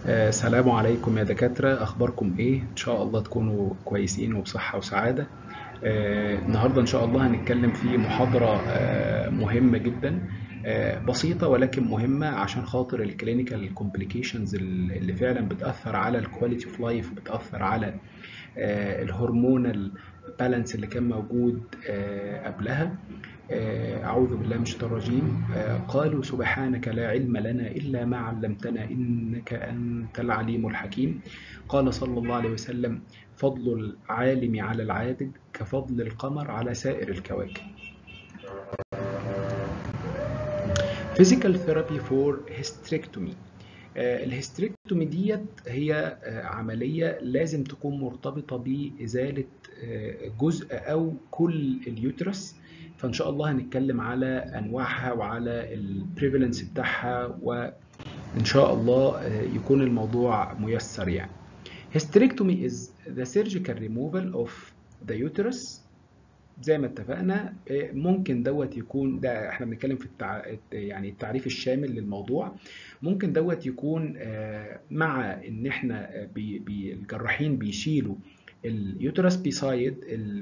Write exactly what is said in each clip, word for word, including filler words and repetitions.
آه، السلام عليكم يا دكاترة، أخباركم إيه؟ إن شاء الله تكونوا كويسين وبصحة وسعادة. آه، النهاردة إن شاء الله هنتكلم في محاضرة آه، مهمة جدا، آه، بسيطة ولكن مهمة عشان خاطر الكلينيكال كومبليكيشنز اللي فعلا بتأثر على الكواليتي اوف لايف وبتأثر على آه، الهرمونال بالانس اللي كان موجود آه، قبلها. آه، أعوذ بالله من الشيطان الرجيم. آه، قالوا سبحانك لا علم لنا إلا ما علمتنا إنك أنت العليم الحكيم. قال صلى الله عليه وسلم: فضل العالم على العابد كفضل القمر على سائر الكواكب. Physical therapy for hysterectomy. آه، الهستريكتومي ديت هي آه، عملية لازم تكون مرتبطة بإزالة آه، جزء أو كل اليوترس. فإن شاء الله هنتكلم على أنواعها وعلى البريفالنس بتاعها، وإن شاء الله آه، يكون الموضوع ميسر يعني. Hysterectomy is the surgical removal of the uterus. زي ما اتفقنا آه، ممكن دوت يكون، ده احنا بنتكلم في التع... يعني التعريف الشامل للموضوع. ممكن دوت يكون آه، مع ان احنا آه، بي... بي... الجراحين بيشيلوا اليوترس بيسايد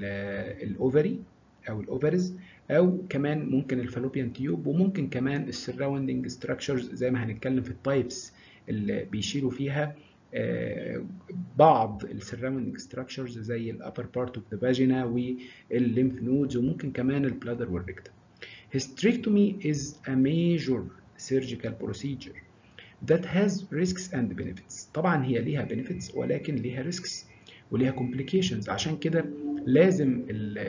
الاوفري او الاوفرز، او كمان ممكن الفالوبيان تيوب، وممكن كمان السراوندنج ستراكشرز زي ما هنتكلم في التايبس اللي بيشيلوا فيها آه، بعض السراوندنج ستراكشرز زي الابر بارت اوف ذا فاجينا والليمف نودز، وممكن كمان البلادر والريكتم. Hysterectomy is a major surgical procedure that has risks and benefits. طبعا هي ليها benefits ولكن ليها risks وليها complications. عشان كده لازم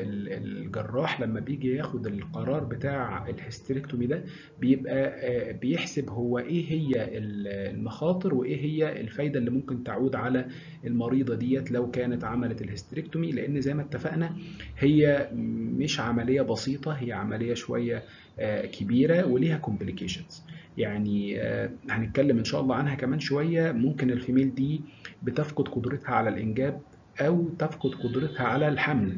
الجراح لما بيجي ياخد القرار بتاع الهستريكتومي ده بيبقى بيحسب هو ايه هي المخاطر وايه هي الفايدة اللي ممكن تعود على المريضة ديت لو كانت عملت الهستريكتومي، لان زي ما اتفقنا هي مش عملية بسيطة، هي عملية شوية كبيرة وليها complications. يعني هنتكلم ان شاء الله عنها كمان شوية. ممكن الفيميل دي بتفقد قدرتها على الانجاب او تفقد قدرتها على الحمل،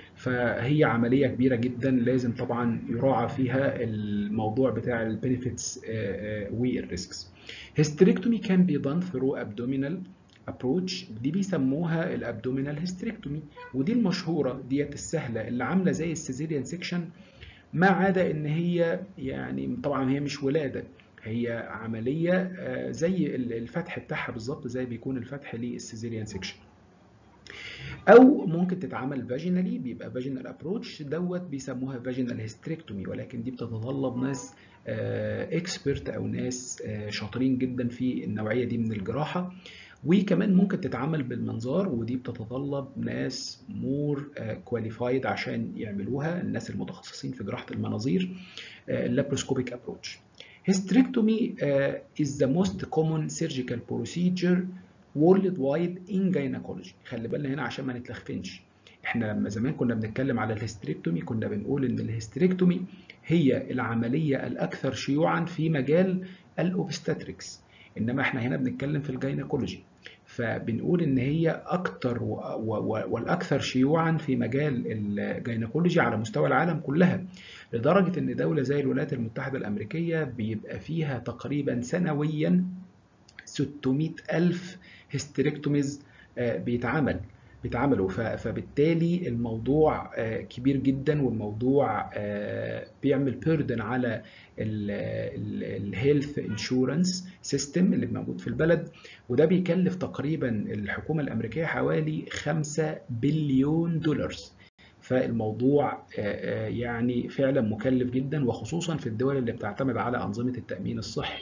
فهي عملية كبيرة جدا لازم طبعا يراعى فيها الموضوع بتاع البنفيتس والريسكس. Hysterectomy can be done through abdominal approach. دي بيسموها الابدومينال هيستريكتومي، ودي المشهورة ديت السهلة اللي عاملة زي السيزيريان سيكشن، ما عدا ان هي يعني طبعا هي مش ولادة، هي عملية زي الفتح بتاعها بالظبط زي بيكون الفتح للسيزيريان سيكشن. او ممكن تتعمل فاجينالي، بيبقى فاجينال ابروتش دوت بيسموها فاجينال هيستريكتومي، ولكن دي بتتطلب ناس اكسبرت او ناس شاطرين جدا في النوعيه دي من الجراحه. وكمان ممكن تتعمل بالمنظار، ودي بتتطلب ناس مور كواليفايد عشان يعملوها، الناس المتخصصين في جراحه المناظير، اللابروسكوبيك ابروتش. Hysterectomy uh, is the most common surgical procedure worldwide in gynecology. خلي بالنا هنا عشان ما نتلخفنش. احنا لما زمان كنا بنتكلم على الهستريكتومي كنا بنقول ان الهستريكتومي هي العملية الاكثر شيوعا في مجال الاوبستاتريكس، انما احنا هنا بنتكلم في الجينيكولوجي، فبنقول ان هي اكتر والاكثر شيوعا في مجال الجينيكولوجي على مستوى العالم كلها، لدرجة ان دولة زي الولايات المتحدة الامريكية بيبقى فيها تقريبا سنويا ستمائة ألف هيستريكتوميز بيتعمل بيتعملوا فبالتالي الموضوع كبير جدا، والموضوع بيعمل بيردن على الهيلث انشورنس سيستم اللي موجود في البلد، وده بيكلف تقريبا الحكومة الأمريكية حوالي خمسة بليون دولار. فالموضوع يعني فعلا مكلف جدا، وخصوصا في الدول اللي بتعتمد على أنظمة التأمين الصحي.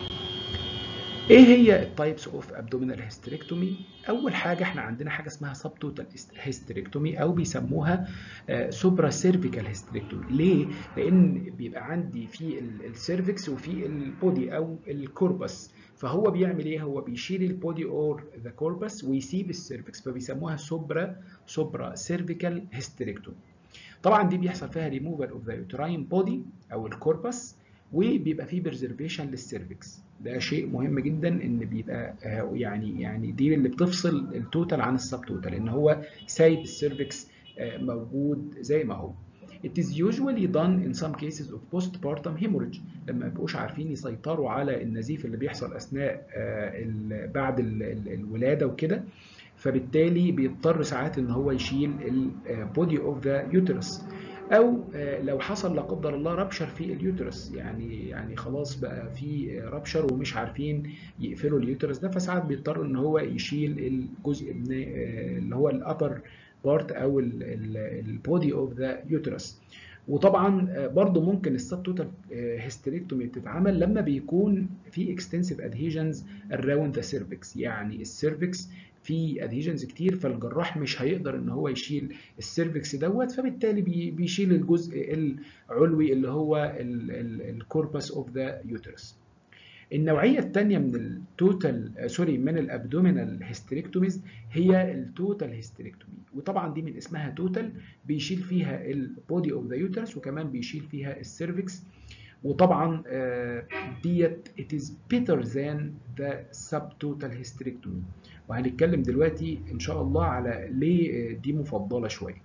ايه هي التايبس اوف ابدومينال هيستريكتومي؟ اول حاجه احنا عندنا حاجه اسمها سب توتال هيستريكتومي او بيسموها سوبرا سيرفيكال هيستريكتومي. ليه؟ لان بيبقى عندي في السيرفكس وفي البودي او الكوربس، فهو بيعمل ايه؟ هو بيشيل البودي اور ذا كوربس ويسيب السيرفكس، فبيسموها سوبرا سوبرا سيرفيكال هيستريكتومي. طبعا دي بيحصل فيها ريموفال اوف ذا يوتراين بودي او الكوربس، وبيبقى فيه برزرفيشن للسيرفكس. ده شيء مهم جدا ان بيبقى يعني يعني دي اللي بتفصل التوتال عن السب توتال، ان هو سايب السيرفكس موجود زي ما هو. It is usually done in some cases of postpartum hemorrhage لما ما يبقوش عارفين يسيطروا على النزيف اللي بيحصل اثناء بعد الولاده وكده، فبالتالي بيضطر ساعات ان هو يشيل البودي اوف ذا يوترس، او لو حصل لا قدر الله رابشر في اليوترس، يعني يعني خلاص بقى في رابشر ومش عارفين يقفلوا اليوترس ده، فساعات بيضطر ان هو يشيل الجزء من اللي هو الابر بارت او البودي اوف ذا يوترس. وطبعا برضو ممكن السب توتال هيستريكتومي بتتعمل لما بيكون في اكستنسيف ادهيجنز اراوند ذا سيرفكس، يعني السيرفكس في ادهيجنز كتير، فالجراح مش هيقدر ان هو يشيل السيرفكس دوت، فبالتالي بيشيل الجزء العلوي اللي هو الكوربس اوف ذا يوترس. النوعيه الثانيه من التوتال سوري من الابدومينال هيستريكتوميز هي التوتال هيستريكتومي، وطبعا دي من اسمها توتال بيشيل فيها البودي اوف ذا يوترس وكمان بيشيل فيها السيرفكس، وطبعا ديت it is better than the subtotal hysterectomy، وهنتكلم دلوقتي ان شاء الله على ليه دي مفضله شويه.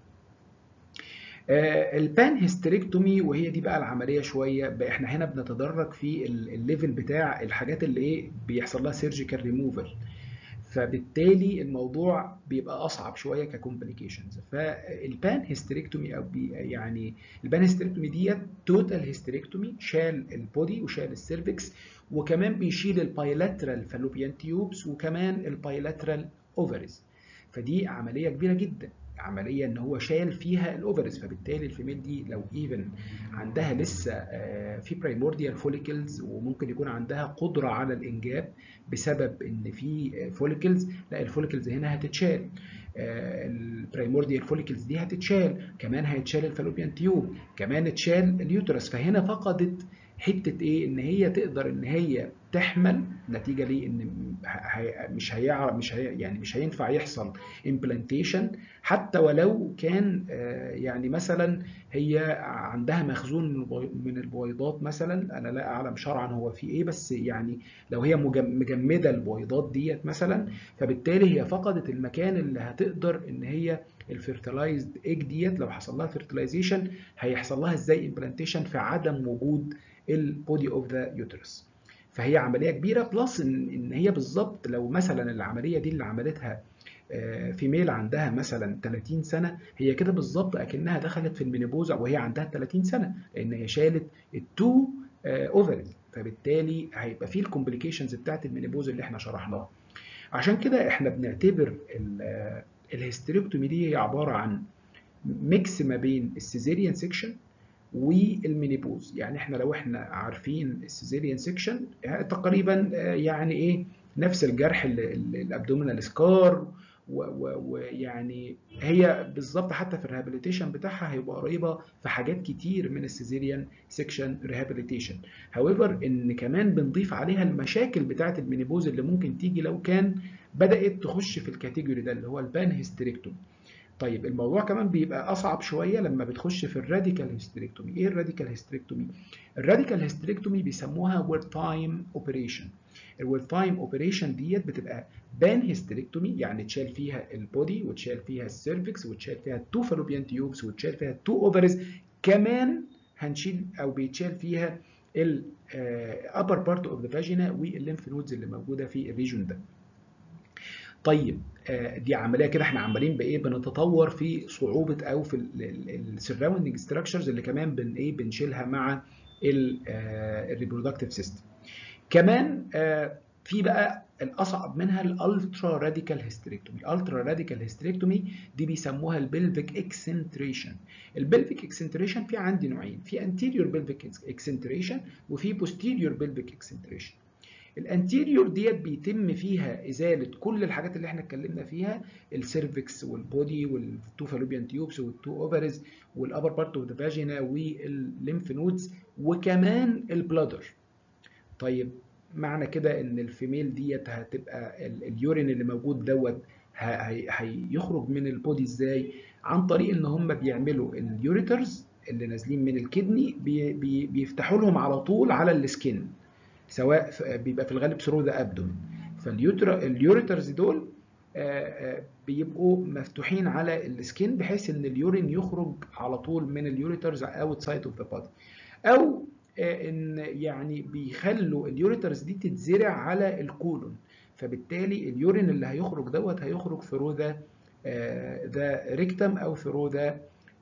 البان هيستريكتومي وهي دي بقى العمليه شويه بقى، احنا هنا بنتدرج في الليفل بتاع الحاجات اللي ايه بيحصل لها سيرجيكال ريموفال، فبالتالي الموضوع بيبقى اصعب شويه ككومبليكيشنز. فالبان هيستريكتومي او يعني البان هيستريكتومي ديت توتال هيستريكتومي، شال البودي وشال السيرفكس وكمان بيشيل البايلاترال فالوبيان تيوبس وكمان البايلاترال اوفرز، فدي عمليه كبيره جدا، عمليه ان هو شال فيها الاوفرز، فبالتالي الفيميل دي لو ايفن عندها لسه في برايمورديال فوليكلز وممكن يكون عندها قدره على الانجاب بسبب ان في فوليكلز، لا الفوليكلز هنا هتتشال، البرايمورديال فوليكلز دي هتتشال، كمان هيتشال الفالوبيان تيوب، كمان اتشال اليوترس، فهنا فقدت حته ايه ان هي تقدر ان هي تحمل، نتيجه ليه ان مش هيعرف مش هي يعني مش هينفع يحصل امبلانتيشن حتى ولو كان يعني مثلا هي عندها مخزون من البويضات مثلا، انا لا اعلم شرعا هو في ايه، بس يعني لو هي مجمده البويضات ديت مثلا، فبالتالي هي فقدت المكان اللي هتقدر ان هي الفيرتلايزد ايج ديت لو حصل لها فيرتلايزيشن هيحصل لها ازاي امبلانتيشن في عدم وجود البودي اوف ذا يوترس. فهي عمليه كبيره، بلس ان ان هي بالظبط لو مثلا العمليه دي اللي عملتها فيميل عندها مثلا ثلاثين سنه، هي كده بالظبط اكنها دخلت في المينيبوز وهي عندها ثلاثين سنه، لان هي شالت التو اوفرز، فبالتالي هيبقى فيه الكومبليكيشنز بتاعت المينيبوز اللي احنا شرحناها. عشان كده احنا بنعتبر الهيستريكتومي دي هي عباره عن ميكس ما بين السيزيريان سيكشن والمينيبوز، يعني احنا لو احنا عارفين السيزيريان سيكشن تقريبا يعني ايه نفس الجرح الابدومينال سكار، ويعني هي بالظبط حتى في الريهابيليتيشن بتاعها هيبقى قريبه في حاجات كتير من السيزيريان سيكشن ريهابيليتيشن. هاويفر ان كمان بنضيف عليها المشاكل بتاعه المينيبوز اللي ممكن تيجي لو كان بدات تخش في الكاتيجوري ده اللي هو البان هيستريكتومي. طيب الموضوع كمان بيبقى اصعب شويه لما بتخش في الراديكال هيستريكتومي. ايه الراديكال هيستريكتومي؟ الراديكال هيستريكتومي بيسموها وير تايم اوبريشن. الوير تايم اوبريشن ديت بتبقى بان هيستريكتومي، يعني تشال فيها البودي وتشال فيها السيرفكس وتشال فيها التو فالوبيان تيوبس وتشال فيها التو اوفرز، كمان هنشيل او بيتشال فيها الابر بارت اوف ذا فاجينا والليمف نودز اللي موجوده في الريجون ده. طيب دي عمليه كده احنا عمالين بايه بنتطور في صعوبه او في السراوندنج ستراكشرز اللي كمان بن ايه بنشيلها مع الريبرودكتيف سيستم. كمان في بقى الاصعب منها الالترا راديكال هيستريكتومي. الالترا راديكال هيستريكتومي دي بيسموها البلفيك اكسنتريشن. البلفيك اكسنتريشن في عندي نوعين، في انتيريور بلفيك اكسنتريشن وفي بوستيريور بلفيك اكسنتريشن. الانتيريور ديت بيتم فيها ازاله كل الحاجات اللي احنا اتكلمنا فيها، السيرفكس والبودي والتو فالوبيان تيوبس والتو اوفرز والابر بارت اوف ذا فاجينا والليمف نودز وكمان البلادر. طيب معنى كده ان الفيميل ديت هتبقى اليورين اللي موجود دوت هيخرج من البودي ازاي؟ عن طريق ان هم بيعملوا اليوريترز اللي نازلين من الكدني بي بي بيفتحوا لهم على طول على السكين، سواء بيبقى في الغالب ثرو ذا ابدومين. فاليوريترز دول بيبقوا مفتوحين على السكين بحيث ان اليورين يخرج على طول من اليوريترز اوتسايد اوف ذا بادي، او ان يعني بيخلوا اليوريترز دي تتزرع على الكولون، فبالتالي اليورين اللي هيخرج دوت هيخرج ثرو ذا ذا ريكتم او ثرو ذا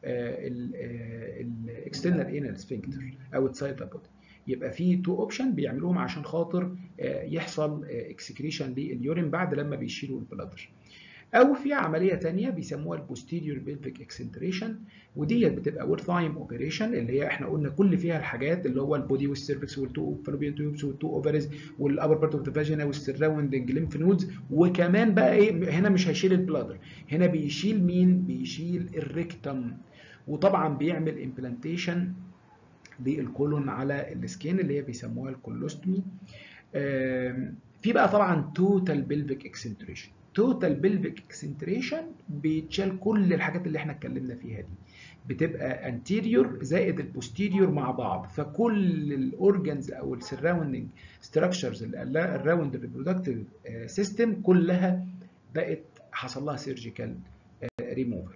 الاكسترنال انال سفنكتر اوتسايد ذا بادي. يبقى في تو اوبشن بيعملوهم عشان خاطر يحصل اكسكريشن لليورين بعد لما بيشيلوا البلادر. او في عمليه ثانيه بيسموها البوستيريور بيلفيك اكسنتريشن، وديت بتبقى ورثايم اوبريشن اللي هي احنا قلنا كل فيها الحاجات اللي هو البودي والسيرفكس والتو فالوبيان تيوبس والتو اوفرز والابر بارت اوف ذا فاجينا والسراوندنج ليمف نودز، وكمان بقى ايه هنا مش هيشيل البلادر، هنا بيشيل مين؟ بيشيل الريكتم، وطبعا بيعمل امبلانتيشن للكولون على السكين اللي هي بيسموها الكولوستومي. في بقى طبعا توتال بيلفيك اكسنتريشن. توتال بيلفيك اكسنتريشن بيتشال كل الحاجات اللي احنا اتكلمنا فيها دي، بتبقى انتيريور زائد البوستيريور مع بعض، فكل الاورجنز او السراوندنج ستراكشرز الراوند الريبرودكتيف سيستم كلها بقت حصل لها سيرجيكال ريموفال.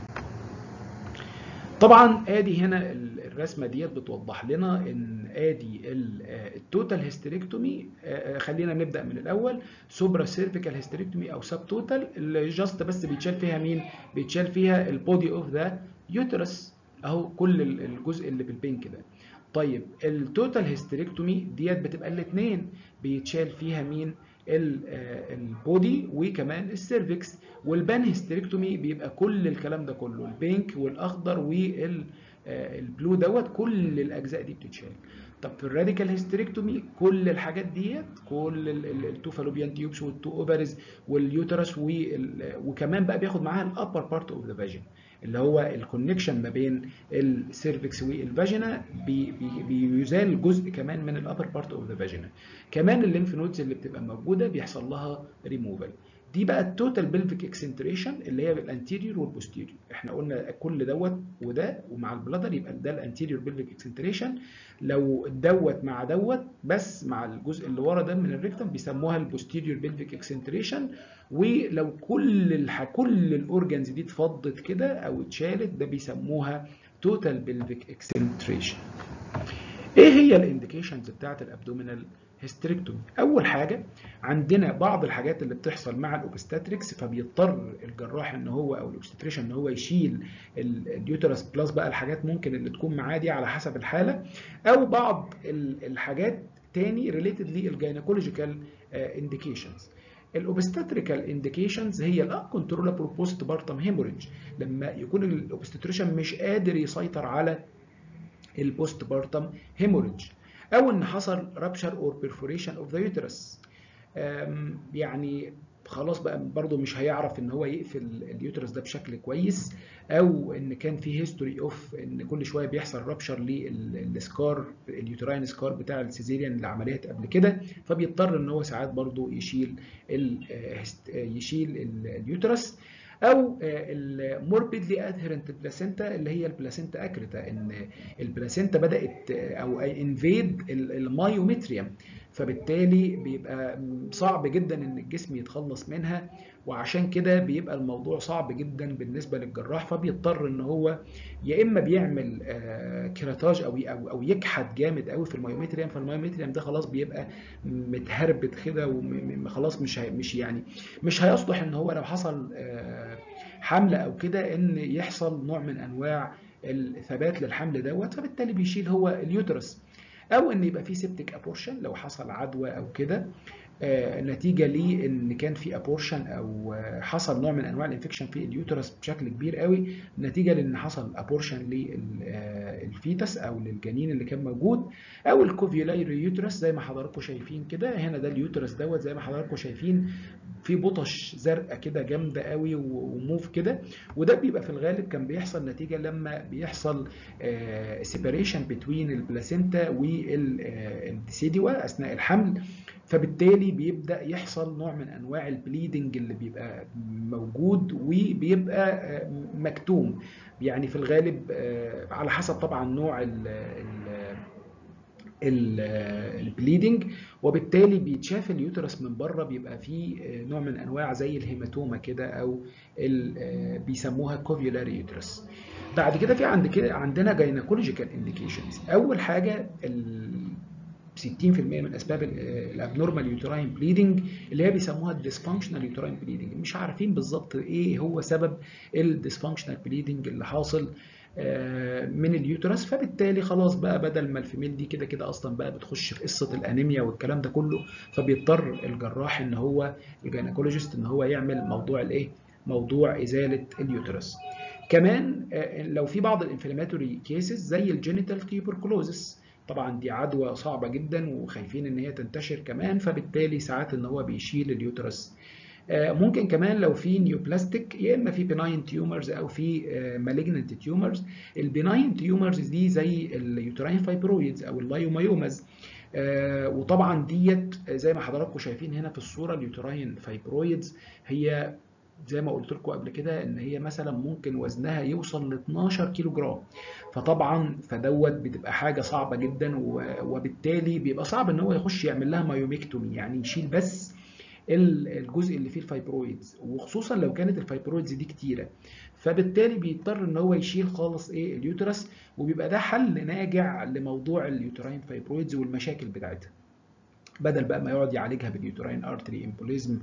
طبعا ادي هنا الرسمه ديت بتوضح لنا ان ادي التوتال هيستريكتومي. خلينا نبدا من الاول. سوبرا سيرفيكال هيستريكتومي او سب توتال اللي جاست بس بيتشال فيها مين؟ بيتشال فيها البودي اوف ذا يوترس اهو، كل الجزء اللي بالبينك ده. طيب التوتال هيستريكتومي ديت بتبقى الاثنين، بيتشال فيها مين؟ البودي وكمان السيرفكس. والبان هيستريكتومي بيبقى كل الكلام ده كله، البينك والاخضر والبلو دوت، كل الاجزاء دي بتتشال. طب في الراديكال هيستريكتومي كل الحاجات ديت، كل التو فالوبيان تيوبس والتو اوفرز واليوترس، وكمان بقى بياخد معاها الابر بارت اوف ذا فاجين اللي هو الكونكشن ما بين السيرفكس والفاجينا، بي بي بيزال جزء كمان من الابر بارت اوف ذا فاجينا. كمان الليمف نودز اللي بتبقى موجوده بيحصل لها ريموفال. دي بقى التوتال بلفيك اكسنتريشن اللي هي الانتيريور والبوستيريور. احنا قلنا كل دوت وده ومع البلادر يبقى ده الانتيريور بلفيك اكسنتريشن. لو دوت مع دوت بس مع الجزء اللي ورا ده من الريكتم بيسموها البوستيريور بلفيك اكسنتريشن. ولو كل الح... كل الاورجنز دي اتفضت كده او اتشالت ده بيسموها توتال بلفيك اكسنتريشن. ايه هي الانديكيشنز بتاعت الابدومينال هيستريكتومي؟ اول حاجه عندنا بعض الحاجات اللي بتحصل مع الاوبستاتريكس، فبيضطر الجراح ان هو او الاوبستريشن ان هو يشيل اليوترس بلس بقى الحاجات ممكن اللي تكون معاه دي على حسب الحاله، او بعض الحاجات تاني ريليتد للجاينيكولوجيكال انديكيشنز. الاوبستاتريكال انديكيشنز هي الانكنترولابل بوست بارتم هيموريدج، لما يكون الاوبستريشن مش قادر يسيطر على البوست بارتم هيموريدج، او ان حصل رابشر اور بيرفوريشن اوف ذا يوترس. يعني خلاص بقى برضه مش هيعرف ان هو يقفل اليوترس ده بشكل كويس، او ان كان في هيستوري اوف ان كل شويه بيحصل رابشر للسكار اليوتراين سكار بتاع السيزيريان اللي عمليات قبل كده، فبيضطر ان هو ساعات برضه يشيل يشيل اليوترس. او الموربيدلي ادهيرنت بلاسينتا اللي هي البلاسينتا اكريتا، ان البلاسينتا بدات او انفيد المايومتريوم، فبالتالي بيبقى صعب جدا ان الجسم يتخلص منها، وعشان كده بيبقى الموضوع صعب جدا بالنسبه للجراح، فبيضطر ان هو يا اما بيعمل كيراتاج او او او يكحت جامد قوي في المايومتريوم، فالمايومتريوم ده خلاص بيبقى متهربت كده وخلاص مش مش يعني مش هيصلح ان هو لو حصل حمل او كده ان يحصل نوع من انواع الثبات للحمل دوت، فبالتالي بيشيل هو اليوترس. او ان يبقى في سيبتيك ابورشن لو حصل عدوى او كده آه نتيجه لان كان في ابورشن او آه حصل نوع من انواع الانفكشن في اليوترس بشكل كبير قوي، نتيجه لان حصل ابورشن للفيتس او للجنين اللي كان موجود. او الكوفيولايري يوترس زي ما حضراتكم شايفين كده، هنا ده اليوترس دوت زي ما حضراتكم شايفين في بطش زرقاء كده جامده قوي وموف كده، وده بيبقى في الغالب كان بيحصل نتيجه لما بيحصل سيباريشن بين البلاسينتا والديسيدوا اثناء الحمل، فبالتالي بيبدا يحصل نوع من انواع البليدنج اللي بيبقى موجود وبيبقى مكتوم، يعني في الغالب على حسب طبعا نوع ال البليدنج، وبالتالي بيتشاف اليوترس من بره بيبقى فيه نوع من انواع زي الهيماتوما كده، او بيسموها كوفيولار يوترس. بعد كده في عند كده عندنا جاينيكولوجيكال انديكيشنز. اول حاجه ستين في المية من اسباب الابنورمال يوتراين بليدنج اللي هي بيسموها الديسفانكشنال يوتراين بليدنج، مش عارفين بالظبط ايه هو سبب الديسفانكشنال بليدنج اللي حاصل من اليوترس، فبالتالي خلاص بقى بدل ما الفيميل دي كده كده اصلا بقى بتخش في قصه الانيميا والكلام ده كله، فبيضطر الجراح ان هو الجينيكولوجيست ان هو يعمل موضوع الايه، موضوع ازاله اليوترس. كمان لو في بعض الانفلاماتوري كيسز زي الجينيتال تيوبركلوزس، طبعا دي عدوى صعبه جدا وخايفين ان هي تنتشر كمان، فبالتالي ساعات ان هو بيشيل اليوترس. ممكن كمان لو في نيوبلاستيك، يا اما في بناين تيومرز او في مالجننت تيومرز. البناين تيومرز دي زي اليوتراين فايبرويدز او اللايومايومز، وطبعا ديت زي ما حضراتكم شايفين هنا في الصوره اليوتراين فايبرويدز هي زي ما قلت لكم قبل كده ان هي مثلا ممكن وزنها يوصل ل اتناشر كيلو جرام، فطبعا فدوت بتبقى حاجه صعبه جدا، وبالتالي بيبقى صعب ان هو يخش يعمل لها مايوميكتومي، يعني يشيل بس الجزء اللي فيه الفايبرويدز، وخصوصا لو كانت الفايبرويدز دي كتيره، فبالتالي بيضطر ان هو يشيل خالص ايه اليوترس، وبيبقى ده حل ناجع لموضوع اليوتراين فايبرويدز والمشاكل بتاعتها، بدل بقى ما يقعد يعالجها باليوتراين ارتري امبوليزم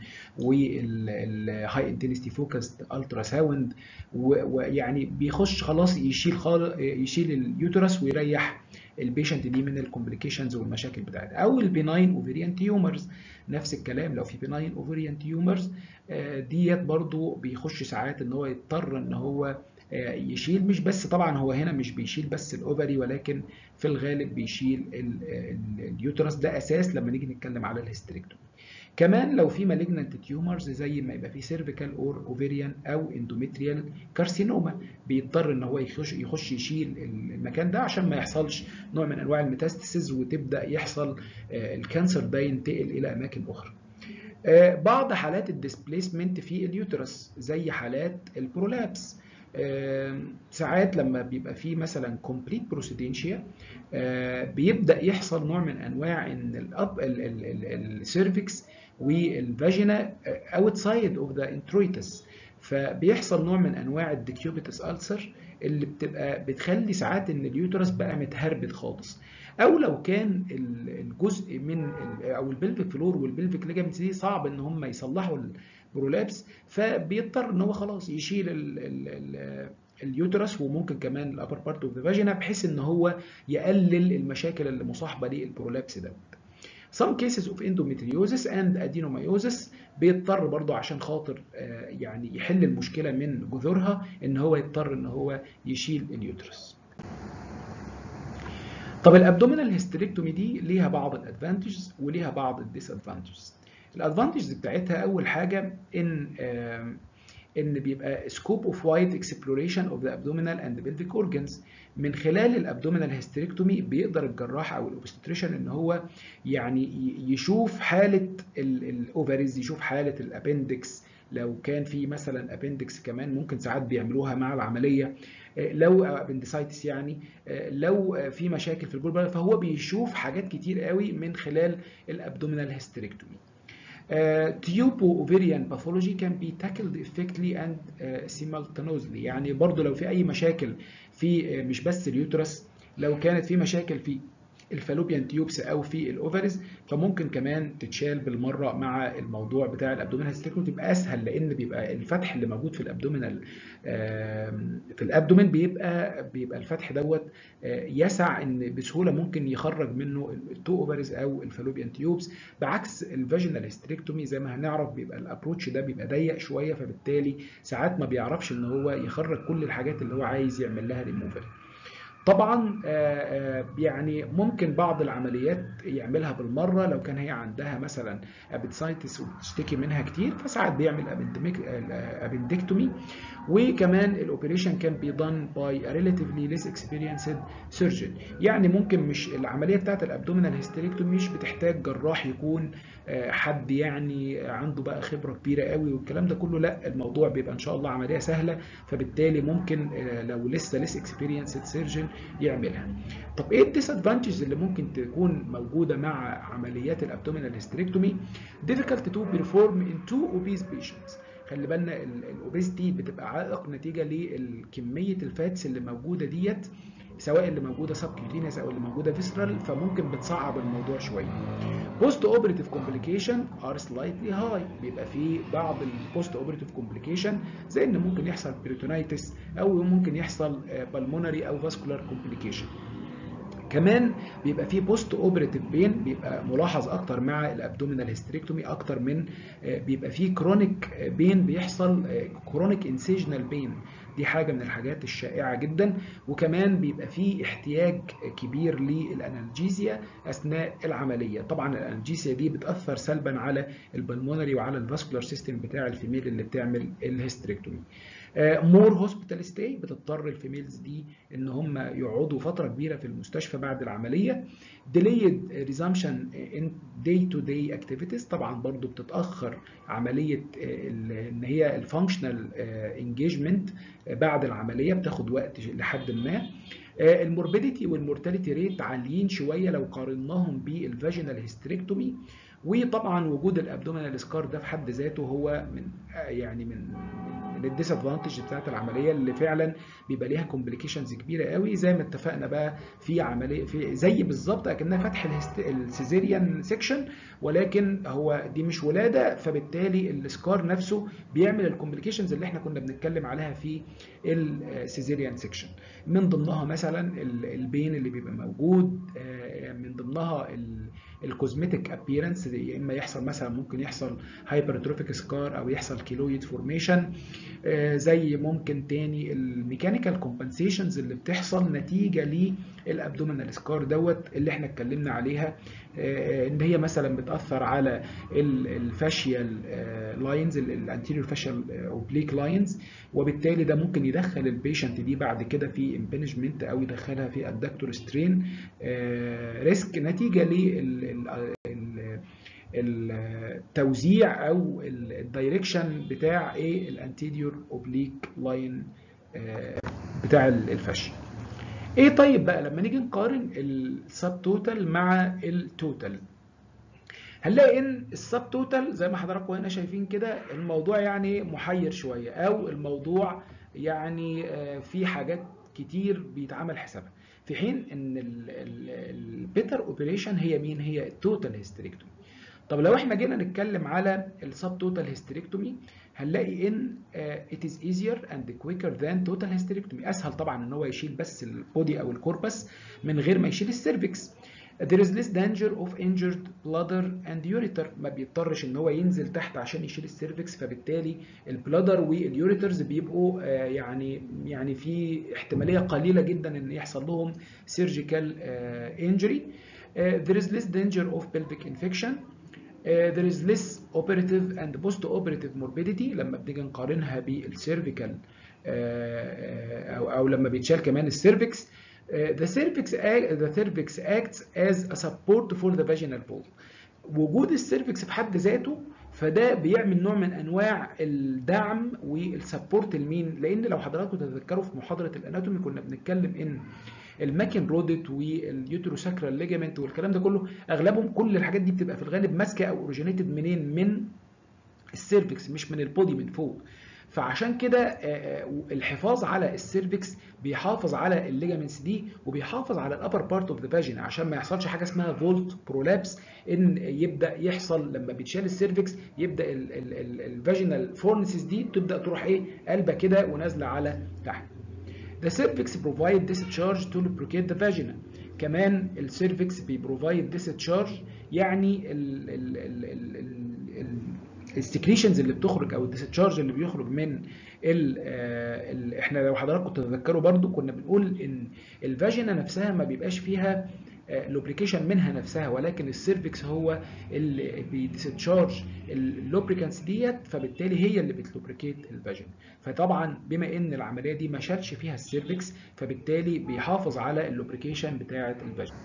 والهاي انتنسيتي فوكسد الترا ساوند، ويعني بيخش خلاص يشيل خالص يشيل اليوترس ويريح البيشنت دي من الكومبليكيشنز والمشاكل بتاعتها. او البيناين اوفريان تيومرز نفس الكلام، لو في بيناين اوفريان تيومرز ديت برضو بيخش ساعات ان هو يضطر ان هو يشيل، مش بس طبعا هو هنا مش بيشيل بس الاوفري، ولكن في الغالب بيشيل اليوترس، ده اساس لما نيجي نتكلم على الهستريكتومي. كمان لو في مالجننت تيومرز زي ما يبقى في سيرفيكال اور اوفيريان او اندوميتريال كارسينوما، بيضطر ان هو يخش يخش يشيل المكان ده عشان ما يحصلش نوع من انواع الميتاستاسيز وتبدا يحصل الكانسر ده ينتقل الى اماكن اخرى. بعض حالات الديسبليسمنت في اليوترس زي حالات البرولابس، ساعات لما بيبقى فيه مثلا كومبليت بروسيدنشيا بيبدا يحصل نوع من انواع ان الاب السيرفكس والفاجينا اوتسايد اوف ذا انترويتس، فبيحصل نوع من انواع الديكيوبيتس ألسر اللي بتبقى بتخلي ساعات ان اليوترس بقى متهربد خالص، او لو كان الجزء من او البلفيك فلور والبلفيك ليجامنتس دي صعب ان هم يصلحوا البرولابس، فبيضطر ان هو خلاص يشيل ال ال ال اليوترس وممكن كمان الابر بارت اوف ذا فاجينا، بحيث ان هو يقلل المشاكل اللي مصاحبه للبرولابس ده. Some cases of endometriosis and adenomyosis بيضطر برضو عشان خاطر يعني يحل المشكله من جذورها ان هو يضطر ان هو يشيل اليوترس. طب الابدومينال هيستريكتومي دي ليها بعض الادفانتجز وليها بعض الديسادفانتجز. الادفانتجز بتاعتها اول حاجه ان ان بيبقى سكوب اوف وايد اكسبلوريشن اوف ذا ابدومينال اند بلفيك اورجانز. من خلال الابدومينال هيستريكتومي بيقدر الجراح او الاوبستريشن ان هو يعني يشوف حاله الاوفريز، يشوف حاله الابندكس، لو كان في مثلا ابندكس كمان ممكن ساعات بيعملوها مع العمليه، لو ابندسايتس يعني، لو في مشاكل في الجول، فهو بيشوف حاجات كتير قوي من خلال الابدومينال هيستريكتومي. تيوبو اوفيريان باثولوجي كان بي تاكلد افكتلي اند سيمالتانوزلي، يعني برضو لو في اي مشاكل في مش بس اليوترس، لو كانت في مشاكل في الفالوبيان تيوبس او في الاوفرز، فممكن كمان تتشال بالمره مع الموضوع بتاع الابدومينال هيستريكتومي، تبقى اسهل لان بيبقى الفتح اللي موجود في الابدومينال في الابدومين بيبقى بيبقى الفتح دوت يسع ان بسهوله ممكن يخرج منه التو اوفرز او الفالوبيان تيوبس، بعكس الفاجينال هيستريكتومي زي ما هنعرف بيبقى الابروتش ده بيبقى ضيق شويه، فبالتالي ساعات ما بيعرفش ان هو يخرج كل الحاجات اللي هو عايز يعمل لها ريموفال. طبعا يعني ممكن بعض العمليات يعملها بالمره لو كان هي عندها مثلا ابندسايتس وبتشتكي منها كتير، فساعات بيعمل ابندكتومي. وكمان الاوبريشن كان بي دان باي ريلاتيفلي ليس اكسبيرينسد سيرجن، يعني ممكن مش العمليه بتاعت الابدومينال هيستريكتومي مش بتحتاج جراح يكون حد يعني عنده بقى خبره كبيره قوي والكلام ده كله، لا الموضوع بيبقى ان شاء الله عمليه سهله، فبالتالي ممكن لو لسه ليس اكسبيرينسد سيرجن يعملها. طب ايه الديسادفانتجز اللي ممكن تكون موجوده مع عمليات الابدومينال هيستريكتومي؟ difficult to perform in two obese patients. خلي بالنا الاوبيستي بتبقى عائق نتيجه لكميه الفاتس اللي موجوده ديت، سواء اللي موجوده سبكيوتينيوس او اللي موجوده فيسرال، فممكن بتصعب الموضوع شويه. بوست اوبريتيف كومبليكيشن ار سلايتلي هاي، بيبقى في بعض البوست اوبريتيف كومبليكيشن زي ان ممكن يحصل بيريتونايتس او ممكن يحصل بالمونري او فاسكولار كومبليكيشن. كمان بيبقى فيه بوست اوبريتيف بين بيبقى ملاحظ اكتر مع الابدومينال هيستريكتومي اكتر من بيبقى فيه كرونيك بين، بيحصل كرونيك انسيجنال بين، دي حاجه من الحاجات الشائعه جدا. وكمان بيبقى فيه احتياج كبير للانالجيزيا اثناء العمليه. طبعا الانالجيزيا دي بتاثر سلبا على البلمونري وعلى الفاسكولار سيستم بتاع الفيميل اللي بتعمل الهيستريكتومي. مور هوسبيتال ستاي، بتضطر الفيميلز دي ان هم يقعدوا فتره كبيره في المستشفى بعد العمليه. delayed resumption in day to day activities، طبعا برضو بتتاخر عمليه ان هي الفانكشنال انجيجمنت بعد العمليه، بتاخد وقت لحد ما. الموربيديتي والمورتاليتي ريت عاليين شويه لو قارناهم بالفاجينال هيستريكتومي. وطبعا وجود الابدومينال سكار ده في حد ذاته هو من يعني من من الديسادفانتج بتاعت العمليه اللي فعلا بيبقى ليها كومبليكيشنز كبيره قوي، زي ما اتفقنا بقى في عمليه في زي بالظبط اكنها فتح السيزيريان سيكشن، ولكن هو دي مش ولاده، فبالتالي السكار نفسه بيعمل الكومبليكيشنز اللي احنا كنا بنتكلم عليها في السيزيريان سيكشن. من ضمنها مثلا البين اللي بيبقى موجود، من ضمنها الكوزمتيك ابييرنس، يا اما يحصل مثلا ممكن يحصل هايبرتروفيك سكار او يحصل كيلويد فورميشن، زي ممكن تاني الميكانيكال كومبنسيشنز اللي بتحصل نتيجه للابدومينال سكار دوت اللي احنا اتكلمنا عليها، ان هي مثلا بتاثر على الفاشيال لاينز، الانتيريور فاشيال اوبليك لاينز، وبالتالي ده ممكن يدخل البيشنت دي بعد كده في امبنجمنت او يدخلها في الدكتور سترين ريسك نتيجه للتوزيع او الدايركشن بتاع ايه الانتيريور اوبليك لاين بتاع الفاشيا. ايه طيب بقى لما نيجي نقارن السب توتال مع التوتال، هنلاقي ان السب توتال زي ما حضراتكم هنا شايفين كده الموضوع يعني محير شويه، او الموضوع يعني في حاجات كتير بيتعمل حسابها، في حين ان البيتر اوبريشن هي مين؟ هي التوتال هيستريكتومي. طب لو احنا جينا نتكلم على السب توتال هيستريكتومي، هنلاقي ان it is easier and quicker than total hysterectomy. اسهل طبعا ان هو يشيل بس البودي او الكوربس من غير ما يشيل السيرفكس. there is less danger of injured bladder and ureter، ما بيضطرش ان هو ينزل تحت عشان يشيل السيرفكس، فبالتالي البلادر واليوريترز بيبقوا يعني يعني في احتماليه قليله جدا ان يحصل لهم surgical injury. there is less danger of pelvic infection. Uh, there is less operative and post-operative morbidity لما بنيجي نقارنها بالسيرفيكال uh, أو أو لما بيتشال كمان السيرفكس. Uh, the cervix the cervix acts as a support for the vaginal wall. وجود السيرفكس في حد ذاته فده بيعمل نوع من انواع الدعم والسبورت لمين؟ لان لو حضراتكم تتذكروا في محاضره الاناتومي كنا بنتكلم ان الماكن رودت واليوتروساكرال ليجامنت والكلام ده كله اغلبهم كل الحاجات دي بتبقى في الغالب ماسكه او اوريجينيتد منين؟ من السيرفكس مش من البودي من فوق. فعشان كده الحفاظ على السيرفكس بيحافظ على الليجامنتس دي وبيحافظ على الابر بارت اوف ذا فاجينا عشان ما يحصلش حاجه اسمها فولت برولابس، ان يبدا يحصل لما بيتشال السيرفكس يبدا الفاجينال فورنسز دي تبدا تروح ايه قلبه كده ونازله على تحت. The cervix provide discharge to lubricate the vagina. كمان السيرفكس بيبروفايد discharge، يعني ال ال ال ال ال السكريشنز اللي بتخرج او الديسشارج اللي بيخرج من ال ال احنا لو حضراتكم تتذكروا برضو كنا بنقول ان الفاجينا نفسها ما بيبقاش فيها لوبريكيشن منها نفسها، ولكن السيرفكس هو اللي بيديسشارج اللوبريكانس ديت، فبالتالي هي اللي بتلوبريكيت الفاجينا. فطبعا بما ان العمليه دي ما شالش فيها السيرفكس فبالتالي بيحافظ على اللوبريكيشن بتاعه الفاجينا.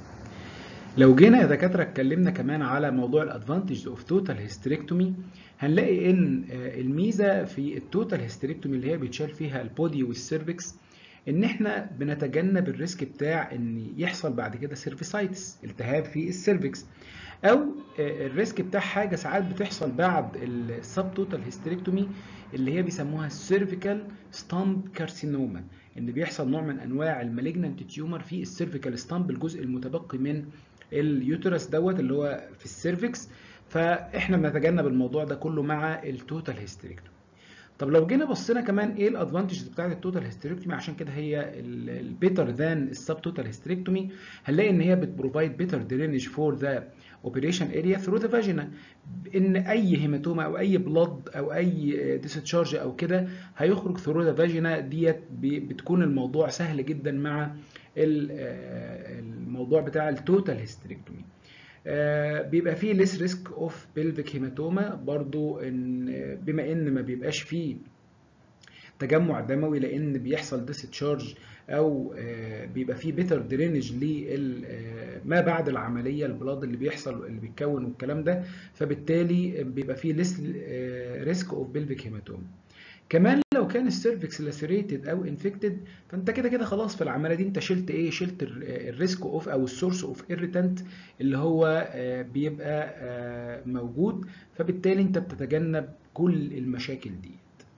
لو جينا يا دكاتره اتكلمنا كمان على موضوع الادفانتجز اوف توتال هيستريكتومي، هنلاقي ان الميزه في التوتال هيستريكتومي اللي هي بيتشال فيها البودي والسيرفكس ان احنا بنتجنب الريسك بتاع ان يحصل بعد كده سيرفيسايتس، التهاب في السيرفكس، او الريسك بتاع حاجه ساعات بتحصل بعد السب توتال هيستريكتومي اللي هي بيسموها السيرفيكال ستامب كارسينوما، ان بيحصل نوع من انواع المالجنانت تيومر في السيرفيكال ستامب، الجزء المتبقي من اليوترس دوت اللي هو في السيرفكس. فاحنا بنتجنب الموضوع ده كله مع التوتال هيستريكتومي. طب لو جينا بصينا كمان ايه الادفانتجز بتاعت التوتال هيستريكتومي، عشان كده هي البيتر ذان السب توتال هيستريكتومي، هنلاقي ان هي بتبروفايد بيتر درينج فور ذا اوبريشن اريا ثرو ذا فاجينا، ان اي هيماتوما او اي بلاد او اي ديسشارج او كده هيخرج ثرو ذا فاجينا ديت، بتكون الموضوع سهل جدا مع الموضوع بتاع التوتال هيستريكتومي. آه بيبقى فيه ليس ريسك اوف بيلفيك هيماتوما برضو، ان بما ان ما بيبقاش فيه تجمع دموي لان بيحصل ديسشارج، او آه بيبقى فيه بيتر درينج لما بعد العمليه، البلاد اللي بيحصل اللي بيتكون والكلام ده، فبالتالي بيبقى فيه ليس ريسك اوف بيلفيك هيماتوما. كمان لو كان السيرفكس لاسيريتد او انفكتد، فانت كده كده خلاص في العمليه دي انت شلت ايه، شلت الريسك اوف او السورس اوف ايريتانت اللي هو بيبقى موجود، فبالتالي انت بتتجنب كل المشاكل دي.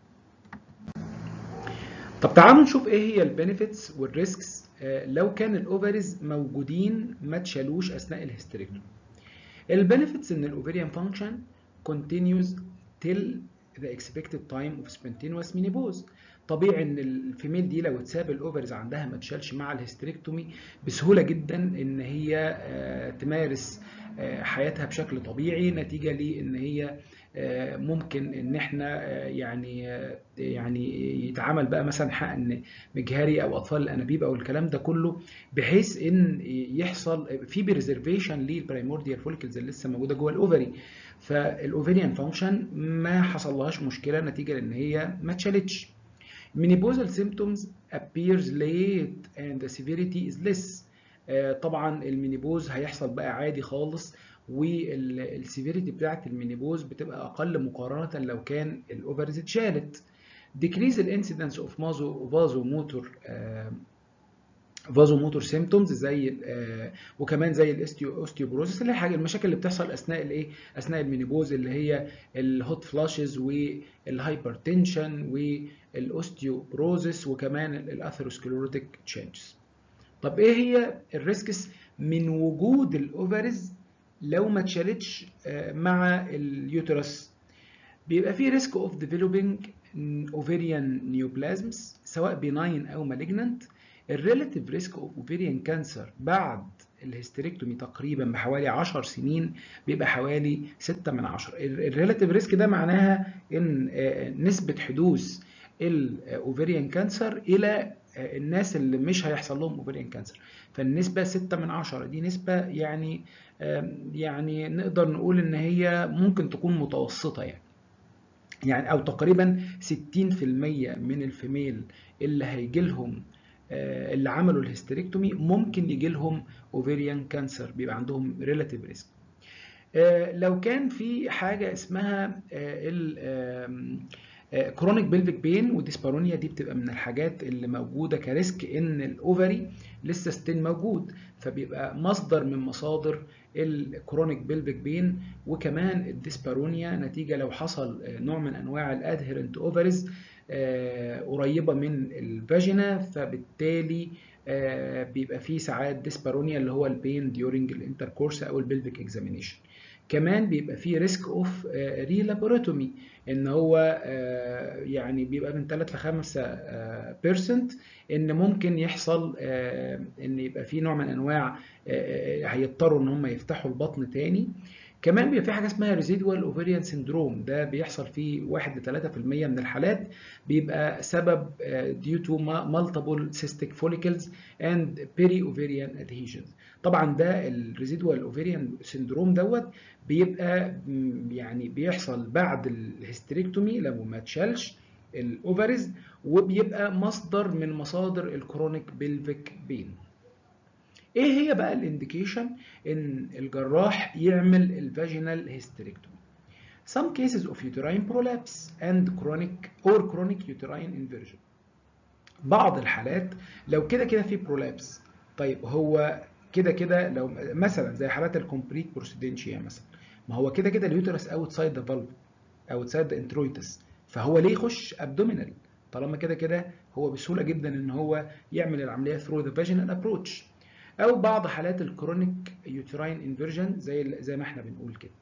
طب تعالوا نشوف ايه هي البينيفيتس والريسكس لو كان الاوفريز موجودين ما اتشالوش اثناء الهستريكتومي. البينيفيتس ان الاوفريان فانكشن continues till the expected time of spontaneous menopause. طبيعي ان الفيميل دي لو اتساب الاوفرز عندها ما اتشالش مع الهستريكتومي بسهوله جدا ان هي تمارس حياتها بشكل طبيعي، نتيجه لان هي ممكن ان احنا يعني يعني يتعمل بقى مثلا حقن مجهري او اطفال الانابيب او الكلام ده كله، بحيث ان يحصل في بريزرفيشن للبرايمورديال فوليكلز اللي لسه موجوده جوه الاوفري. فالاوفريان فانكشن ما حصلهاش مشكله نتيجه لان هي ما اتشالتش. Menopausal symptoms appears late and the severity is less. طبعا المينيبوز هيحصل بقى عادي خالص، والسيفيريتي بتاعت المينيبوز بتبقى اقل مقارنه لو كان الاوفرز اتشالت. decrease الانسيدنس اوف مازو فازو موتور فازو موتور سيمبتومز زي آه وكمان زي الاوستيوبروسيس اللي هي حاجه المشاكل اللي بتحصل اثناء الايه اثناء المينيبوز، اللي هي الهوت فلاشز والهايبرتنشن والاوستيوبروسيس وكمان الاثيروسكليروتيك تشينجز. طب ايه هي الريسكس من وجود الاوفرز لو ما اتشالتش آه مع اليوترس؟ بيبقى في ريسك اوف ديفلوبينج اوفيريان نيوبلازمز سواء بيناين او مالجنانت. الريلاتيف ريسك اوف اوفيريان كانسر بعد الهستريكتومي تقريبا بحوالي عشر سنين بيبقى حوالي ستة من عشرة. الريلاتيف ريسك ده معناها ان نسبة حدوث الاوفيريان كانسر الى الناس اللي مش هيحصل لهم اوفيريان كانسر، فالنسبة ستة من عشرة دي نسبة يعني يعني نقدر نقول ان هي ممكن تكون متوسطة يعني يعني او تقريبا ستين في المية من الفيميل اللي هيجي لهم اللي عملوا الهستريكتومي ممكن يجي لهم اوفيريان كانسر، بيبقى عندهم ريلاتيف ريسك. لو كان في حاجه اسمها كرونيك بيلفيك بين وديسبارونيا، دي بتبقى من الحاجات اللي موجوده كريسك ان الاوفري لسه ستين موجود، فبيبقى مصدر من مصادر الكرونيك بيلفيك بين وكمان الديسبارونيا، نتيجه لو حصل نوع من انواع الادهيرنت اوفرز قريبه من الفاجينا، فبالتالي بيبقى فيه ساعات ديسبارونيا اللي هو البين ديورنج الانتركورس او البلفيك اكزامينيشن. كمان بيبقى فيه ريسك اوف ريلابوراتومي، ان هو يعني بيبقى من ثلاثة ل خمسة بالمية ان ممكن يحصل ان يبقى فيه نوع من انواع هيضطروا ان هم يفتحوا البطن تاني. كمان بيبقى في حاجه اسمها ريزيدوال اوفيريان سيندروم، ده بيحصل في واحد ل ثلاثة في المية من الحالات، بيبقى سبب due to multiple cystic follicles and peri-ovarian adhesions. طبعا ده الريزيدوال اوفيريان سيندروم دوت بيبقى يعني بيحصل بعد الهستريكتومي لو ما اتشالش الاوفرز، وبيبقى مصدر من مصادر الكرونيك بيلفيك بين. ايه هي بقى الانديكيشن ان الجراح يعمل الفاجينال هيستريكتومي؟ Some cases of uterine prolapse and chronic or chronic uterine inversion. بعض الحالات لو كده كده في برولابس، طيب هو كده كده لو مثلا زي حالات الكومبليت بروسيدنشيا مثلا، ما هو كده كده اليوترس اوتسايد ذا فالف، اوتسايد ذا انترويتس، فهو ليه يخش ابدومينال طالما كده كده هو بسهوله جدا ان هو يعمل العمليه ثرو ذا فاجينال ابروتش. او بعض حالات الكرونيك يوتراين انفيرجن زي زي ما احنا بنقول كده.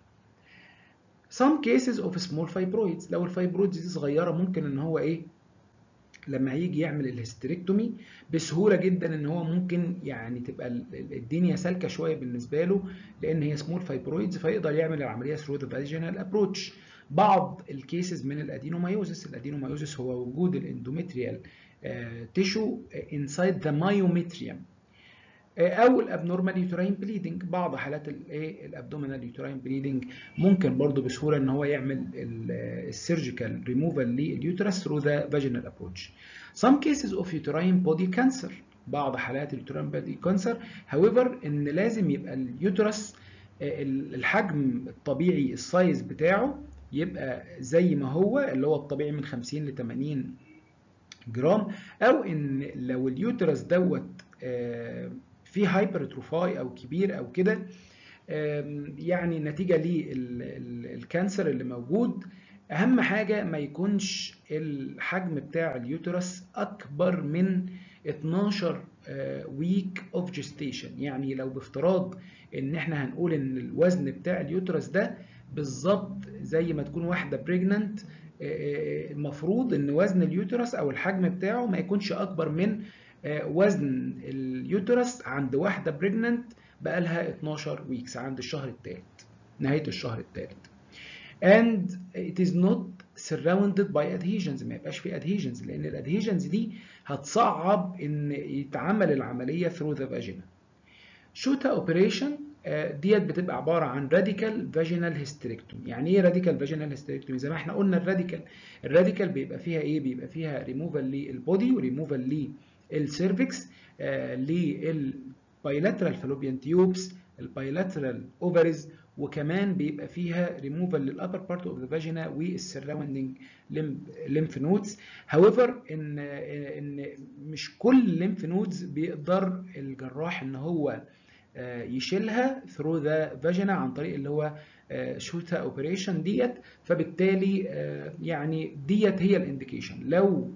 some cases of small fibroids، لو الفايبرويدز دي صغيره ممكن ان هو ايه لما هيجي يعمل الهستريكتومي بسهوله جدا ان هو ممكن يعني تبقى الدنيا سالكه شويه بالنسبه له لان هي سمول فايبرويدز، فيقدر يعمل العمليه ثرو ذا فاجينال ابروتش. بعض الكيسز من الادينومايوزس، الادينومايوزس هو وجود الاندوميتريال تيشو انسايد ذا مايوميتريوم، او الابنورمال يوتراين بليدنج. بعض حالات الايه الابدومينال يوتراين بليدنج ممكن برضو بسهوله ان هو يعمل السيرجيكال ريموفال لليوترس ثرو ذا فاجينال ابروتش. some cases of uterine body cancer، بعض حالات اليوتراين بودي كانسر however ان لازم يبقى اليوترس الحجم الطبيعي السايز بتاعه يبقى زي ما هو اللي هو الطبيعي من خمسين ل ثمانين جرام، او ان لو اليوترس دوت في هايبرتروفاي او كبير او كده يعني نتيجه للكانسر اللي موجود، اهم حاجه ما يكونش الحجم بتاع اليوترس اكبر من اتناشر ويك اوف جيستيشن. يعني لو بافتراض ان احنا هنقول ان الوزن بتاع اليوترس ده بالظبط زي ما تكون واحده بريجننت، المفروض ان وزن اليوترس او الحجم بتاعه ما يكونش اكبر من وزن اليوترس عند واحده بريجننت بقالها اتناشر ويكس عند الشهر الثالث، نهايه الشهر الثالث. and it is not surrounded by adhesions، ما يبقاش في adhesions لان الادهيجنز دي هتصعب ان يتعمل العمليه through the vagina. شوتا اوبريشن ديت بتبقى عباره عن راديكال فاجينال هيستريكتومي. يعني ايه راديكال فاجينال هيستريكتومي؟ زي ما احنا قلنا الراديكال الراديكال بيبقى فيها ايه؟ بيبقى فيها ريموفال للبودي وريموفال للسيرفكس، للبايلاترال فالوبيان تيوبس، البايلاترال اوفريز، وكمان بيبقى فيها ريموفال للابر بارت اوف ذا فاجينا والسراوندنج ليمف نودز. هاويفر ان ان مش كل الليمف نودز بيقدر الجراح ان هو يشيلها ثرو ذا فاجينا عن طريق اللي هو شوتا اوبريشن ديت، فبالتالي يعني ديت هي الانديكيشن. لو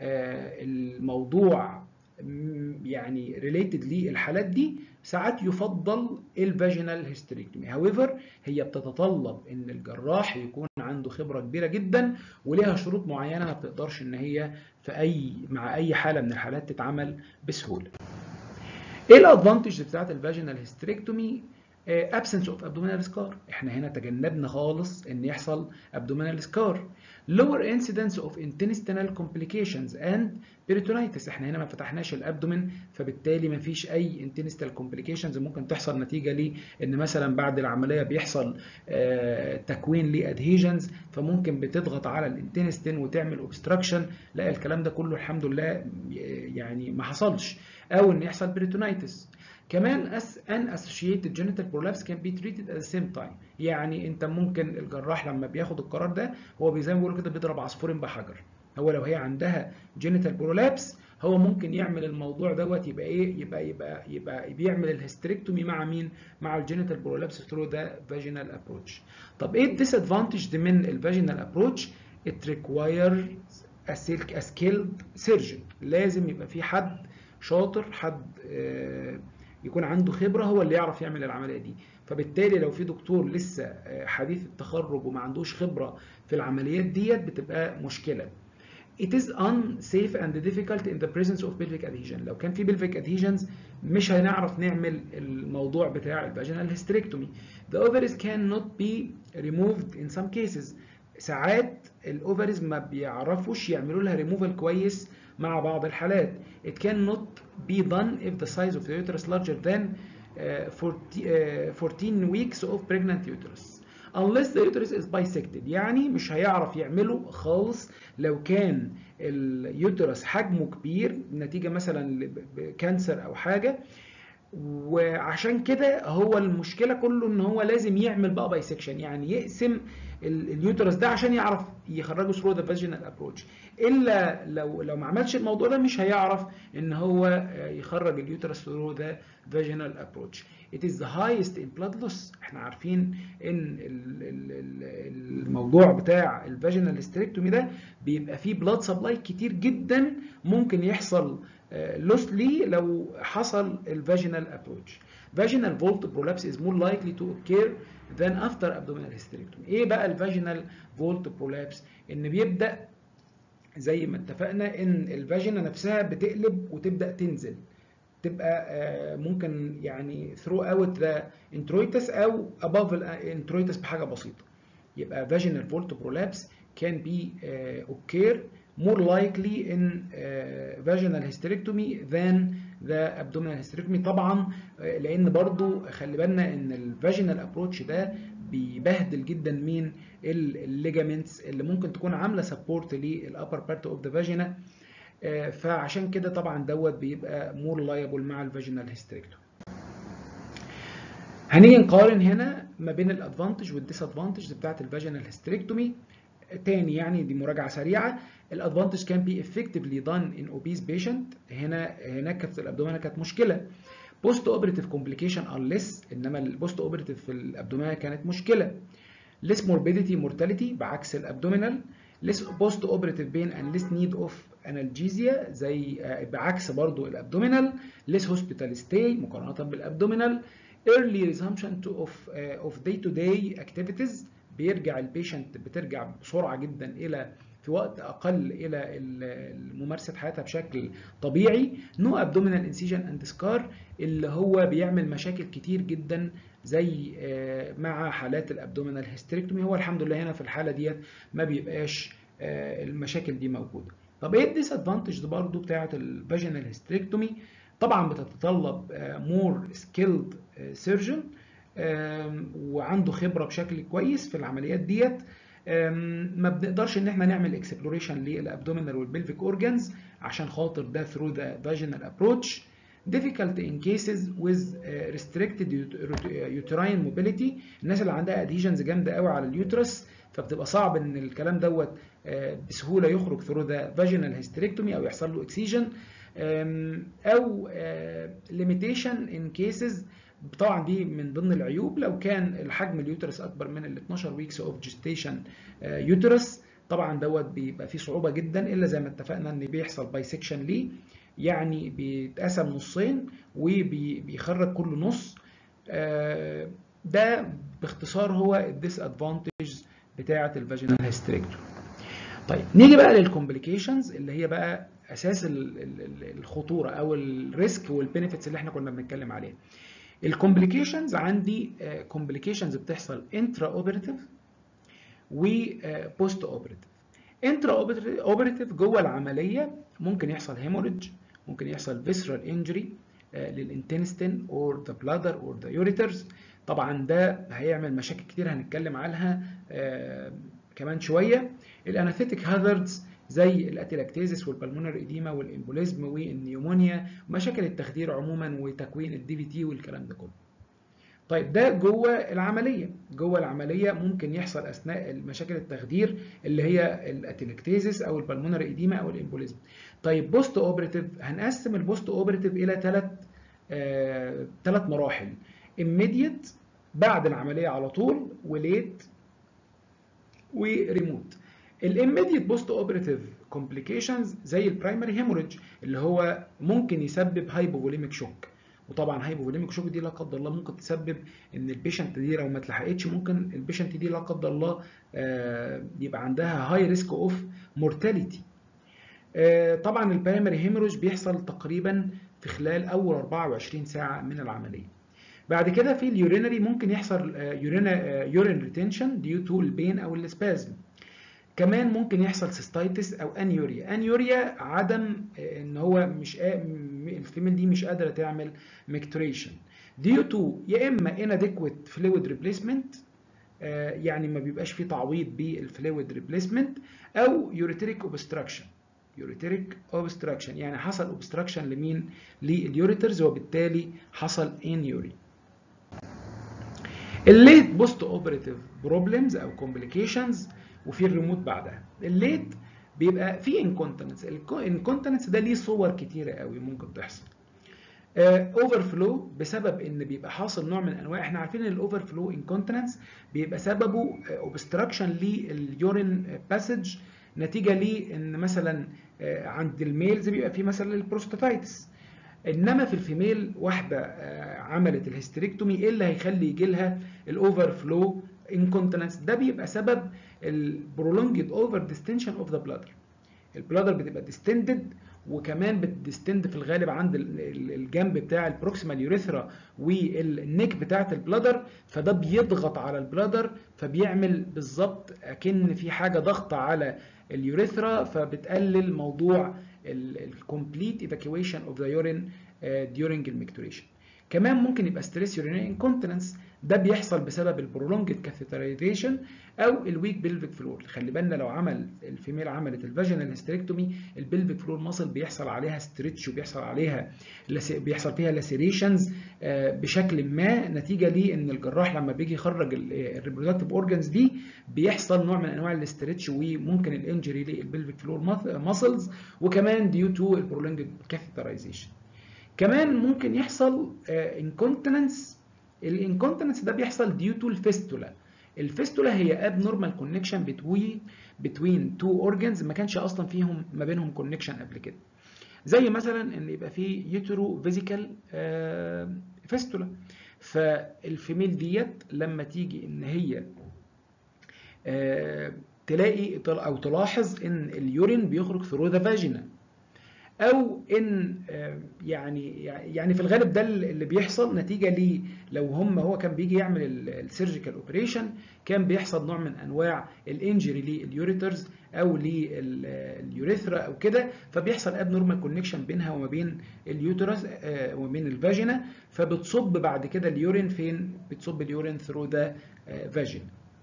الموضوع يعني ريليتد للحالات دي ساعات يفضل الفاجينال هيستريكتومي. هاويفر هي بتتطلب ان الجراح يكون عنده خبره كبيره جدا وليها شروط معينه ما بتقدرش ان هي في اي مع اي حاله من الحالات تتعمل بسهوله. ايه الادفانتج بتاعت الفاجينال هيستريكتومي؟ absence of abdominal scar، احنا هنا تجنبنا خالص ان يحصل abdominal scar. lower incidence of intestinal complications and peritonitis، احنا هنا ما فتحناش الابدومين فبالتالي ما فيش اي intestinal complications ممكن تحصل نتيجه ليه ان مثلا بعد العمليه بيحصل آه تكوين لادهيجنز فممكن بتضغط على الانتستين وتعمل obstruction. لا الكلام ده كله الحمد لله يعني ما حصلش. او ان يحصل peritonitis. كمان an associated genital prolapse can be treated at the same time، يعني انت ممكن الجراح لما بياخد القرار ده هو زي ما بيقولوا كده بيضرب عصفورين بحجر. هو لو هي عندها genital prolapse هو ممكن يعمل الموضوع دوت يبقى ايه يبقى يبقى يبقى بيعمل الهستريكتومي مع مين؟ مع الجينيتال برولابس through the vaginal approach. طب ايه الديسادفانتج من الفاجينال ابروتش؟ it requires a skilled surgeon، لازم يبقى في حد شاطر، حد آه يكون عنده خبرة هو اللي يعرف يعمل العملية دي. فبالتالي لو في دكتور لسه حديث التخرج وما عندوش خبرة في العمليات ديت بتبقى مشكلة. It is unsafe and difficult in the presence of pelvic adhesion. لو كان في pelvic adhesions مش هنعرف نعمل الموضوع بتاع الفاجينال هيستريكتومي. The ovaries cannot be removed in some cases. ساعات الاوفريز ما بيعرفوش يعملوا لها ريموفال كويس مع بعض الحالات. It cannot be done if the size of the uterus larger than fourteen weeks of pregnant uterus unless the uterus is bisected. يعني مش هيعرف يعمله خالص لو كان اليوترس حجمه كبير نتيجة مثلا لكانسر أو حاجة وعشان كده هو المشكله كله ان هو لازم يعمل بقى بايسكشن، يعني يقسم اليوترس ده عشان يعرف يخرجه ثرو ذا فاجينال ابروتش. الا لو لو ما عملش الموضوع ده مش هيعرف ان هو يخرج اليوترس ثرو ذا فاجينال ابروتش. It is the highest in blood loss. احنا عارفين ان الموضوع بتاع الفاجينال هيستريكتومي ده بيبقى فيه بلاد سبلاي كتير جدا، ممكن يحصل لوس ليه لو حصل الفاجينال ابروتش. Vaginal vault prolapse is more likely to occur than after abdominal hysterectomy. ايه بقى الفاجينال فولت برولابس؟ ان بيبدا زي ما اتفقنا ان الفاجينا نفسها بتقلب وتبدا تنزل، تبقى ممكن يعني throughout the introitus او above الانترويتس بحاجه بسيطه. يبقى vaginal vault prolapse can be occur more likely in vaginal hysterectomy than the abdominal hysterectomy. طبعا لان برضو خلي بالنا ان الفاجينال ابروتش ده بيبهدل جدا مين الليجامنتس اللي ممكن تكون عامله سبورت للابر بارت اوف ذا فاجينا، فعشان كده طبعا دوت بيبقى مور لايبل مع الفاجينال هيستريكتومي. هنيجي نقارن هنا ما بين الادفانتج والديس ادفانتج بتاعت الفاجينال هيستريكتومي تاني، يعني دي مراجعه سريعه. الادفانتج كان بي افكتفلي دان ان اوبيز بيشنت، هنا هناك كانت الابدومينال كانت مشكله. بوست اوبريتيف كومبليكيشن ار ليس، انما البوست اوبريتيف في الابدومينال كانت مشكله. ليس موربيديتي مورتاليتي بعكس الابدومينال. ليس بوست اوبريتيف بين اند ليس نيد اوف انالجيزيا زي بعكس برضو الابدومينال. ليس هوسبيتال ستاي مقارنه بالابدومينال. early resumption of uh, of day to day activities، بيرجع البيشنت بترجع بسرعه جدا الى في وقت اقل الى ممارسه حياتها بشكل طبيعي. نو ابدومينال انسيجن اند سكار اللي هو بيعمل مشاكل كتير جدا زي مع حالات الابدومينال هيستريكتومي. هو الحمد لله هنا في الحاله ديت ما بيبقاش المشاكل دي موجوده. طب ايه الديس ادفانتج برضه بتاعه الفاجينال هيستريكتومي؟ طبعا بتتطلب مور سكيلد سيرجن وعنده خبره بشكل كويس في العمليات ديت. ما بنقدرش ان احنا نعمل اكسبلوريشن للابدومينال والبلفيك اورجانز عشان خاطر ده ثرو ذا فاجينال ابروتش. difficult in cases with restricted uterine mobility، الناس اللي عندها adhesions جامده قوي على اليوترس فبتبقى صعب ان الكلام دوت بسهوله يخرج through the vaginal hysterectomy او يحصل له excision، او limitation in cases. طبعا دي من ضمن العيوب لو كان الحجم اليوترس اكبر من ال اتناشر ويكس اوف جيستيشن يوترس، طبعا دوت بيبقى فيه صعوبه جدا، الا زي ما اتفقنا ان بيحصل بايسكشن ليه، يعني بيتقسم نصين وبيخرج كل نص. ده باختصار هو الديس ادفانتج بتاعه الفاجينال هيستريكتومي. طيب نيجي بقى للكومبليكيشنز اللي هي بقى اساس الخطوره او الريسك والبينيفيتس اللي احنا كنا بنتكلم عليها. الكومبليكيشنز عندي كومبليكيشنز بتحصل انترا اوبريتيف وبوست اوبريتيف. انترا اوبريتيف جوه العمليه ممكن يحصل هيموريدج، ممكن يحصل فيسرال انجري للانتستين اور ذا بلادر اور ذا يوريترز. طبعا ده هيعمل مشاكل كتير هنتكلم عنها آه كمان شويه. الاناثيتيك هازاردز زي الاتيلاكتيزيس والبلمونر اديما والامبوليزم والنيومونيا ومشاكل التخدير عموما وتكوين الدي في تي والكلام ده كله. طيب ده جوه العمليه، جوه العمليه ممكن يحصل اثناء مشاكل التخدير اللي هي الاتيلاكتيزيس او البلمونر اديما او الامبوليزم. طيب بوست اوبريتيف هنقسم البوست اوبريتيف الى ثلاث آه ثلاث مراحل: immediate بعد العمليه على طول، وليت، وريموت. الاميديت بوست اوبريتيف كومبليكيشنز زي البرايمري هيموريدج اللي هو ممكن يسبب هايبوفوليميك شوك، وطبعا هايبوفوليميك شوك دي لا قدر الله ممكن تسبب ان البيشنت دي لو ما اتلحقتش ممكن البيشنت دي لا قدر الله يبقى عندها هاي ريسك اوف مورتاليتي. طبعا البرايمري هيموريدج بيحصل تقريبا في خلال اول اربعة وعشرين ساعه من العمليه. بعد كده في اليورينري ممكن يحصل يورين ريتنشن ديو تو البين او السبازم. كمان ممكن يحصل سيستايتس او انيوريا. انيوريا عدم ان هو مش الفيميل دي مش قادره تعمل ميكتوريشن ديو تو يا اما inadequate فلويد ريبليسمنت، يعني ما بيبقاش فيه تعويض بالفلويد ريبليسمنت، او يوريتريك اوبستراكشن. يوريتريك اوبستراكشن، يعني حصل اوبستراكشن لمين؟ لليوريترز، وبالتالي حصل انيوري. الليت بوست اوبريتيف بروبلمز او كومبليكيشنز، وفي الريموت بعدها. الليت بيبقى في انكونتنس. الانكونتنس ده ليه صور كتيره قوي ممكن تحصل. اوفر فلو بسبب ان بيبقى حاصل نوع من انواع، احنا عارفين ان الاوفر فلو انكونتنس بيبقى سببه اوبستراكشن لليورين باسج، نتيجه لان مثلا عند الميلز بيبقى في مثلا البروستاتايتس، انما في الفيميل واحده عملت الهستريكتومي، ايه اللي هيخلي يجي لها الاوفر فلو انكونتنس؟ ده بيبقى سبب البرولونجد اوفر ديستنشن اوف ذا بلادر. البلادر بتبقى ديستندد، وكمان بتديستند في الغالب عند الجنب بتاع البروكسيمال يوريثرا والنيك بتاعت البلادر، فده بيضغط على البلادر، فبيعمل بالظبط اكن في حاجه ضغط على اليوريثرا، فبتقلل موضوع الكومبليت ايفاكيويشن اوف ذا يورين during الميكتوريشن. كمان ممكن يبقى ستريس يورينري انكونتيننس، ده بيحصل بسبب البرولونجد كاثيترايزيشن او الويك بيلفيك فلور. خلي بالنا لو عمل الفيميل عملت الفاجينال هيستريكتومي، البيلفيك فلور ماسل بيحصل عليها ستريتش، وبيحصل عليها بيحصل فيها لاسيريشنز بشكل ما، نتيجه لان الجراح لما بيجي يخرج الريبرودكتيف اورجانز دي بيحصل نوع من انواع الاستريتش، وممكن الانجري للبيلفيك فلور ماسلز، وكمان ديو تو البرولونجد كاثيترايزيشن. كمان ممكن يحصل انكونتيننس. الانكونتيننس ده بيحصل ديو تو الفيستولا. الفيستولا هي اب نورمال كونكشن بتوين بتوين تو اورجنز ما كانش اصلا فيهم ما بينهم كونكشن قبل كده، زي مثلا ان يبقى في يوترو فيزيكال فيستولا. فالفيميل ديت لما تيجي ان هي تلاقي او تلاحظ ان اليورين بيخرج ثرو ذا فاجينا، او ان يعني يعني في الغالب ده اللي بيحصل نتيجه ليه، لو هم هو كان بيجي يعمل السيرجيكال اوبريشن كان بيحصل نوع من انواع الانجري لليوريترز او لليوريثرا او كده، فبيحصل اب نورمال كونكشن بينها وما بين اليوترس وما بين الفاجينا، فبتصب بعد كده اليورين فين؟ بتصب اليورين ثرو ذا فاجين.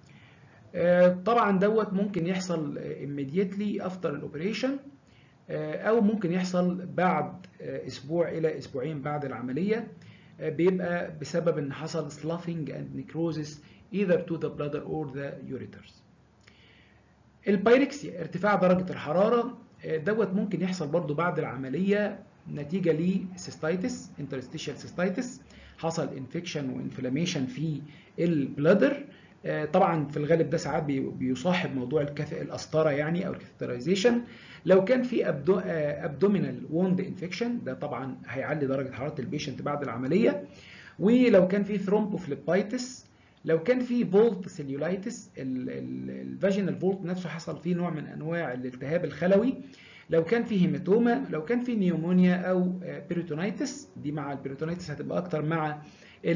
طبعا دوت ممكن يحصل immediately after الاوبريشن، او ممكن يحصل بعد اسبوع الى اسبوعين بعد العمليه، بيبقى بسبب ان حصل sloughing and necrosis either to the bladder or the ureters. البايركسيا ارتفاع درجه الحراره، دوت ممكن يحصل برضو بعد العمليه نتيجه لسيستايتس، انترستيشال سيستايتس، حصل انفكشن وانفلاميشن في البلادر. طبعا في الغالب ده ساعات بيصاحب موضوع القسطره يعني او الكاثيترايزيشن. لو كان في ابدومينال ووند انفكشن، ده طبعا هيعلي درجه حراره البيشنت بعد العمليه. ولو كان في ثرومبوفليبايتس، لو كان في فولت سيلولايتس، الفاجينال فولت نفسه حصل فيه نوع من انواع الالتهاب الخلوي، لو كان في هيماتوما، لو كان في نيومونيا او بيريتونايتس، دي مع البيريتونايتس هتبقى اكتر مع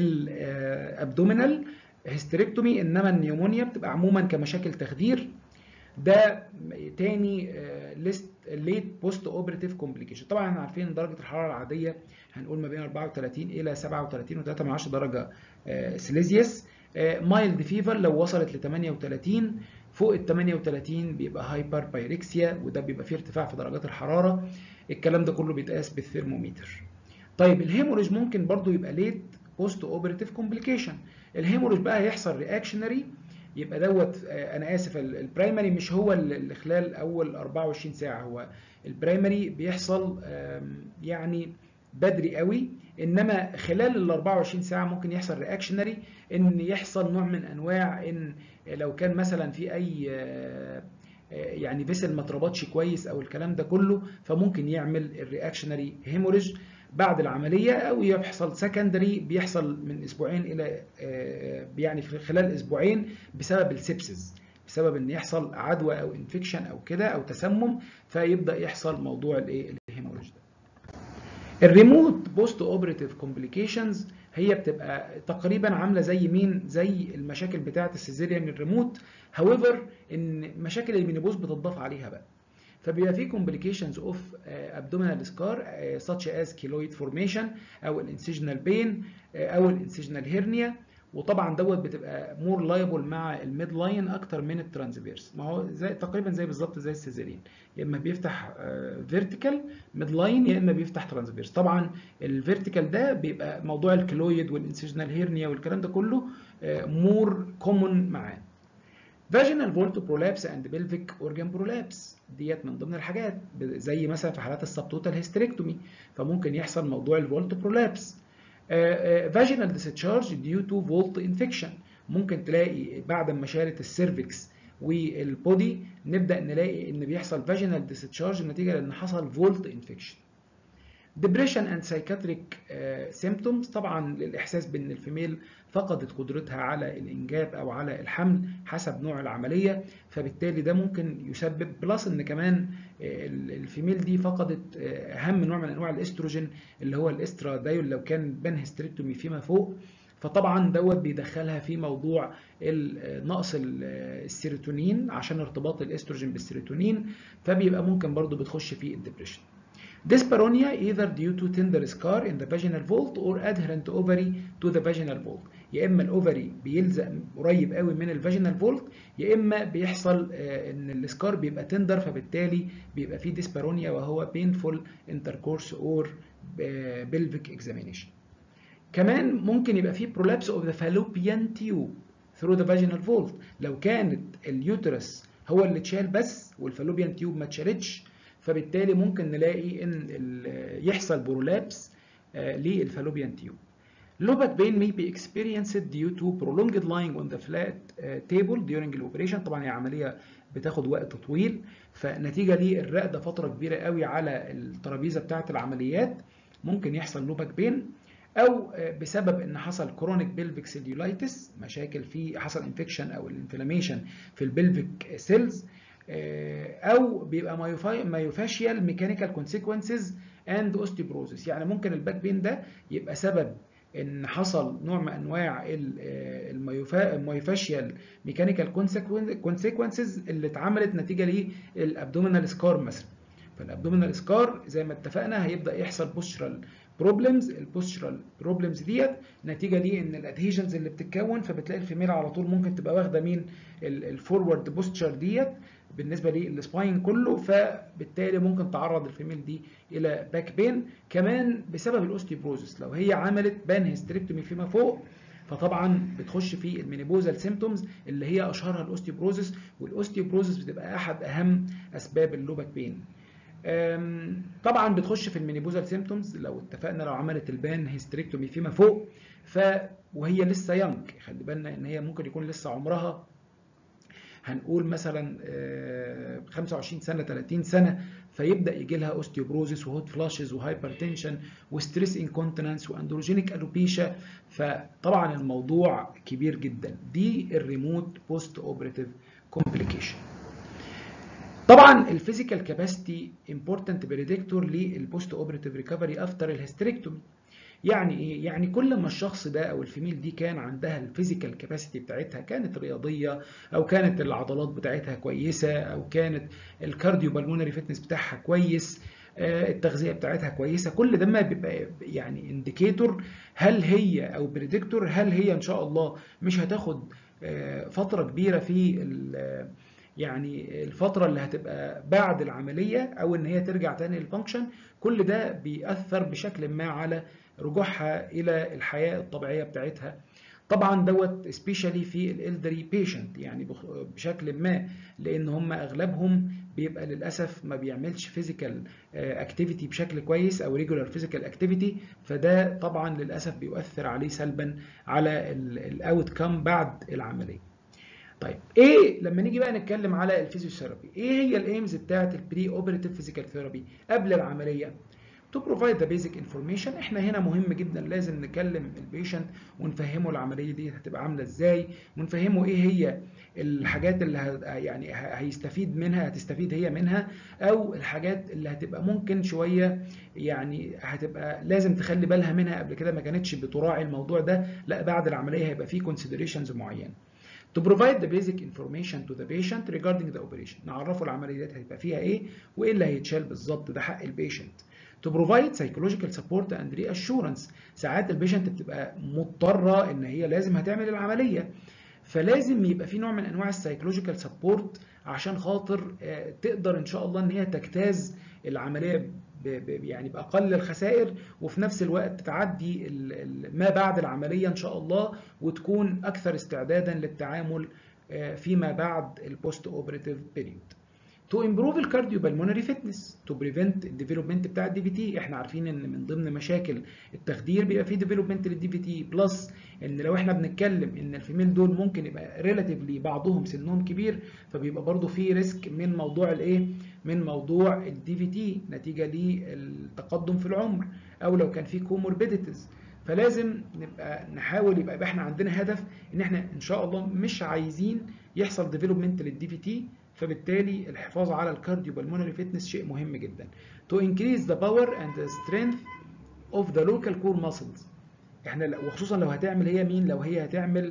الابدومينال هيستريكتومي، انما النيومونيا بتبقى عموما كمشاكل تخدير. ده تاني ليست ليت بوست اوبريتيف كومبليكيشن. طبعا احنا عارفين درجه الحراره العاديه هنقول ما بين أربعة وثلاثين الى سبعة وثلاثين وثلاثة من عشرة درجه سيليزيوس. مايلد فيفر لو وصلت ل ثمانية وثلاثين، فوق ال ثمانية وثلاثين بيبقى هايبر بايركسيا، وده بيبقى فيه ارتفاع في درجات الحراره. الكلام ده كله بيتقاس بالثرمومتر. طيب الهيموريج ممكن برضو يبقى ليت بوست اوبريتيف كومبليكيشن. الهيموريج بقى هيحصل رياكشنري، يبقى دوت انا اسف البرايمري مش هو اللي خلال اول أربعة وعشرين ساعه، هو البرايمري بيحصل يعني بدري قوي، انما خلال ال أربعة وعشرين ساعه ممكن يحصل رياكشنري، ان يحصل نوع من انواع ان لو كان مثلا في اي يعني فيسل ما اتربطش كويس او الكلام ده كله، فممكن يعمل الرياكشنري هيموريج بعد العمليه، او يحصل سكندري بيحصل من اسبوعين الى يعني في خلال اسبوعين بسبب السبسز، بسبب ان يحصل عدوى او انفكشن او كده او تسمم، فيبدا يحصل موضوع الايه الهيموريج ده. الريموت بوست اوبريتيف كومبليكيشنز هي بتبقى تقريبا عامله زي مين؟ زي المشاكل بتاعه السيزيريان الريموت، هاويفر ان مشاكل المينيبوز بتضاف عليها بقى، فبيبقى في complications of abdominal scar such as keloid formation او الانسيجنال بين او الانسيجنال هيرنيا، وطبعا دوت بتبقى مور لايبل مع الميد لاين اكتر من الترانسفيرس. ما هو زي تقريبا زي بالظبط زي السيزارين، يا اما بيفتح فيرتيكال ميد لاين يا اما بيفتح ترانسفيرس. طبعا الفيرتيكال ده بيبقى موضوع الكلويد والانسيجنال هيرنيا والكلام ده كله مور كومون معاه. فاجينال فولت برولابس اند بلفيك اورجان برولابس ديت من ضمن الحاجات، زي مثلا في حالات السبتوتال هيستريكتومي فممكن يحصل موضوع الفولت برولابس. فاجينال ديسشارج ديو تو فولت انفكشن، ممكن تلاقي بعد ما شالت السيرفكس والبودي نبدا نلاقي ان بيحصل فاجينال ديسشارج نتيجه لان حصل فولت انفكشن. depression and psychiatric uh, symptoms، طبعا للاحساس بان الفيميل فقدت قدرتها على الانجاب او على الحمل حسب نوع العمليه، فبالتالي ده ممكن يسبب بلس ان كمان الفيميل دي فقدت اهم نوع من انواع الاستروجين اللي هو الاسترادايول لو كان بان هيستريكتومي فيما فوق، فطبعا دوت بيدخلها في موضوع نقص السيروتونين عشان ارتباط الاستروجين بالسيروتونين، فبيبقى ممكن برضو بتخش في الدبريشن. Dyspareunia either due to tender scar in the vaginal vault or adherent ovary to the vaginal vault، يا اما الاوفري بيلزق قريب قوي من الفاجينال فولت، يا اما بيحصل ان السكار بيبقى تندر فبالتالي بيبقى فيه ديسبارونيا وهو painful intercourse or pelvic examination. كمان ممكن يبقى فيه prolapse of the fallopian tube through the vaginal vault، لو كانت اليوترس هو اللي اتشال بس والفالوبيان تيوب ما اتشالتش، فبالتالي ممكن نلاقي ان يحصل برولابس للفالوبيان تيوب. Low back pain may be experienced due to prolonged lying on the flat table during the operation. طبعا هي عمليه بتاخد وقت طويل، فنتيجه للرقده فتره كبيره قوي على الترابيزه بتاعه العمليات ممكن يحصل low back pain، او بسبب ان حصل كرونيك بيلفيك سيلولايتس، مشاكل في حصل انفكشن او الانفلاميشن في البلفيك سيلز، او بيبقى مايوفاشيال ميكانيكال كونسيكونسز اند اوستيوبروزيس. يعني ممكن الباك بين ده يبقى سبب ان حصل نوع من انواع المايوفاشيال ميكانيكال كونسيكونسز اللي اتعملت نتيجه للابدومينال سكار مثلا. فالابدومينال سكار زي ما اتفقنا هيبدا يحصل بوسترال بروبلمز، البوسترال بروبلمز ديت نتيجه ليه ان الادهيجنز اللي بتتكون، فبتلاقي الفيميل على طول ممكن تبقى واخده مين الفورورد بوستشر ديت بالنسبه للسباين كله، فبالتالي ممكن تعرض الفيميل دي الى باك بين. كمان بسبب الاوستيوبروزس، لو هي عملت بان هيستريكتومي فيما فوق فطبعا بتخش في المينيبوزال سيمبتومز اللي هي اشهرها الاوستيوبروزس، والاوستيوبروزس بتبقى احد اهم اسباب اللو باك بين. طبعا بتخش في المينيبوزال سيمبتومز لو اتفقنا لو عملت البان هيستريكتومي فيما فوق ف وهي لسه يونج، خلي بالنا ان هي ممكن يكون لسه عمرها هنقول مثلا خمسة وعشرين سنه ثلاثين سنه، فيبدا يجي لها اوستيوبروزيس وهوت فلاشز وهايبرتنشن وستريس انكونتيننس واندروجينيك الوبيشا، فطبعا الموضوع كبير جدا. دي الريموت بوست اوبريتيف كومبليكيشن. طبعا الفيزيكال كاباسيتي امبورتنت بريدكتور للبوست اوبريتيف ريكفري افتر الهيستريكتومي. يعني ايه؟ يعني كل ما الشخص ده او الفيميل دي كان عندها الفيزيكال كاباسيتي بتاعتها كانت رياضيه، او كانت العضلات بتاعتها كويسه، او كانت الكارديو بالمونري فيتنس بتاعها كويس، التغذيه بتاعتها كويسه، كل ده ما بيبقى يعني انديكيتور هل هي او بريدكتور هل هي ان شاء الله مش هتاخد فتره كبيره في يعني الفترة اللي هتبقى بعد العملية او ان هي ترجع تاني للفانكشن. كل ده بيأثر بشكل ما على رجوعها الى الحياة الطبيعية بتاعتها. طبعا دوت سبيشالي في الالدري بيشنت يعني بشكل ما، لان هم اغلبهم بيبقى للاسف ما بيعملش فيزيكال اكتيفيتي بشكل كويس او ريجولار فيزيكال اكتيفيتي، فده طبعا للاسف بيؤثر عليه سلبا على الاوت كام بعد العملية. طيب ايه لما نيجي بقى نتكلم على الفيزيوثيرابي، ايه هي الايمز بتاعه البري اوبريتيف فيزيكال ثيرابي قبل العمليه؟ to provide the basic information. احنا هنا مهم جدا لازم نكلم البيشنت ونفهمه العمليه دي هتبقى عامله ازاي، ونفهمه ايه هي الحاجات اللي ه... يعني هيستفيد منها هتستفيد هي منها، او الحاجات اللي هتبقى ممكن شويه يعني هتبقى لازم تخلي بالها منها قبل كده ما كانتش بتراعي الموضوع ده، لا بعد العمليه هيبقى فيه considerations معينه. To provide the basic information to the patient regarding the operation. نعرفه العملية دي هيبقى فيها ايه وايه اللي هيتشال بالظبط، ده حق البيشنت. to provide psychological support and reassurance. ساعات البيشنت بتبقى مضطره ان هي لازم هتعمل العمليه، فلازم يبقى في نوع من انواع السايكولوجيكال سبورت عشان خاطر تقدر ان شاء الله ان هي تجتاز العمليه يعني باقل الخسائر، وفي نفس الوقت تعدي ما بعد العمليه ان شاء الله وتكون اكثر استعدادا للتعامل فيما بعد البوست اوبراتيف بيريود. to improve الكارديوبالمونري فيتنس to prevent الديفلوبمنت بتاع الدي في تي. احنا عارفين ان من ضمن مشاكل التخدير بيبقى فيه ديفلوبمنت للدي في تي، بلس ان لو احنا بنتكلم ان الفيميل دول ممكن يبقى ريلاتيفلي بعضهم سنهم كبير، فبيبقى برضو في ريسك من موضوع الايه من موضوع الدي في تي نتيجه للتقدم في العمر، او لو كان في كوموربيديتيز. فلازم نبقى نحاول يبقى, يبقى احنا عندنا هدف ان احنا ان شاء الله مش عايزين يحصل ديفلوبمنت للدي في تي، فبالتالي الحفاظ على الكارديوبالمونري فيتنس شيء مهم جدا. To increase the power and the strength of the local core muscles. احنا وخصوصا لو هتعمل هي مين لو هي هتعمل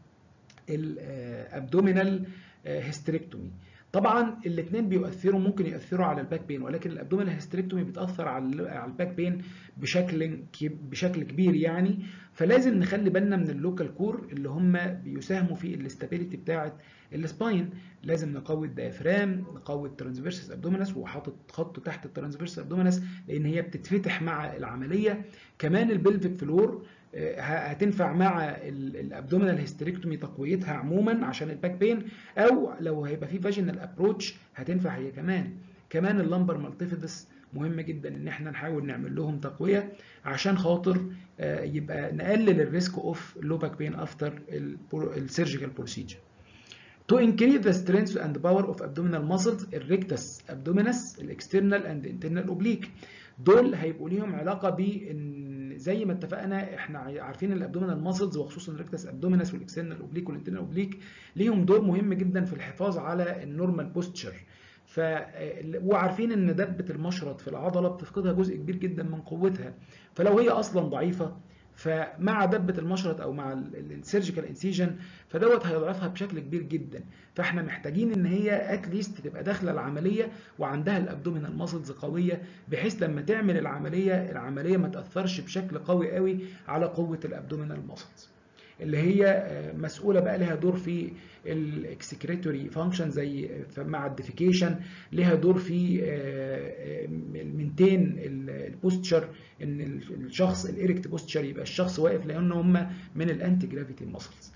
الابدومينال هيستريكتومي. طبعا الاثنين بيؤثروا ممكن يؤثروا على الباك بين، ولكن الابدومينال هيستريكتومي بتاثر على على الباك بين بشكل بشكل كبير يعني. فلازم نخلي بالنا من اللوكال كور اللي هم بيساهموا في الاستابيليتي بتاعه السباين. لازم نقوي الديافرام، نقوي الترانسفيرسس ابدومينس، وحاطط خط تحت الترانسفيرسس ابدومينس لان هي بتتفتح مع العمليه. كمان البلفيك فلور هتنفع مع الابدومينال هيستريكتومي تقويتها عموما عشان الباك بين، او لو هيبقى في فاجينال ابروتش هتنفع هي كمان. كمان اللمبر مالتيفيدس مهم جدا ان احنا نحاول نعمل لهم تقويه عشان خاطر يبقى نقلل الريسك اوف لو باك بين افتر السيرجيكال بروسيجر. To increase the strength and power of abdominal muscles, الريكتس abdominis, الاكسترنال and internal oblique. دول هيبقوا ليهم علاقه بان زي ما اتفقنا احنا عارفين الابدومينال ماسلز وخصوصا الريكتس ابدومينس والاكسترنال اوبليك والانترنال اوبليك ليهم دور مهم جدا في الحفاظ على النورمال بوستشر. ف وعارفين ان دبه المشرط في العضله بتفقدها جزء كبير جدا من قوتها، فلو هي اصلا ضعيفه فمع دبه المشرط او مع السيرجيكال انسيجن فدوت هيضعفها بشكل كبير جدا. فاحنا محتاجين ان هي اتليست تبقى داخله العمليه وعندها الابدومينال ماسلز قويه، بحيث لما تعمل العمليه العمليه ما تاثرش بشكل قوي قوي على قوه الابدومينال ماسلز اللي هي مسؤوله بقى لها دور في الاكسكريتوري فانكشن زي مع الديفيكيشن، لها دور في المينتين البوستشر ان الشخص الايركت بوستشر يبقى الشخص واقف لان هم من الانتي جرافيتي ماسلز.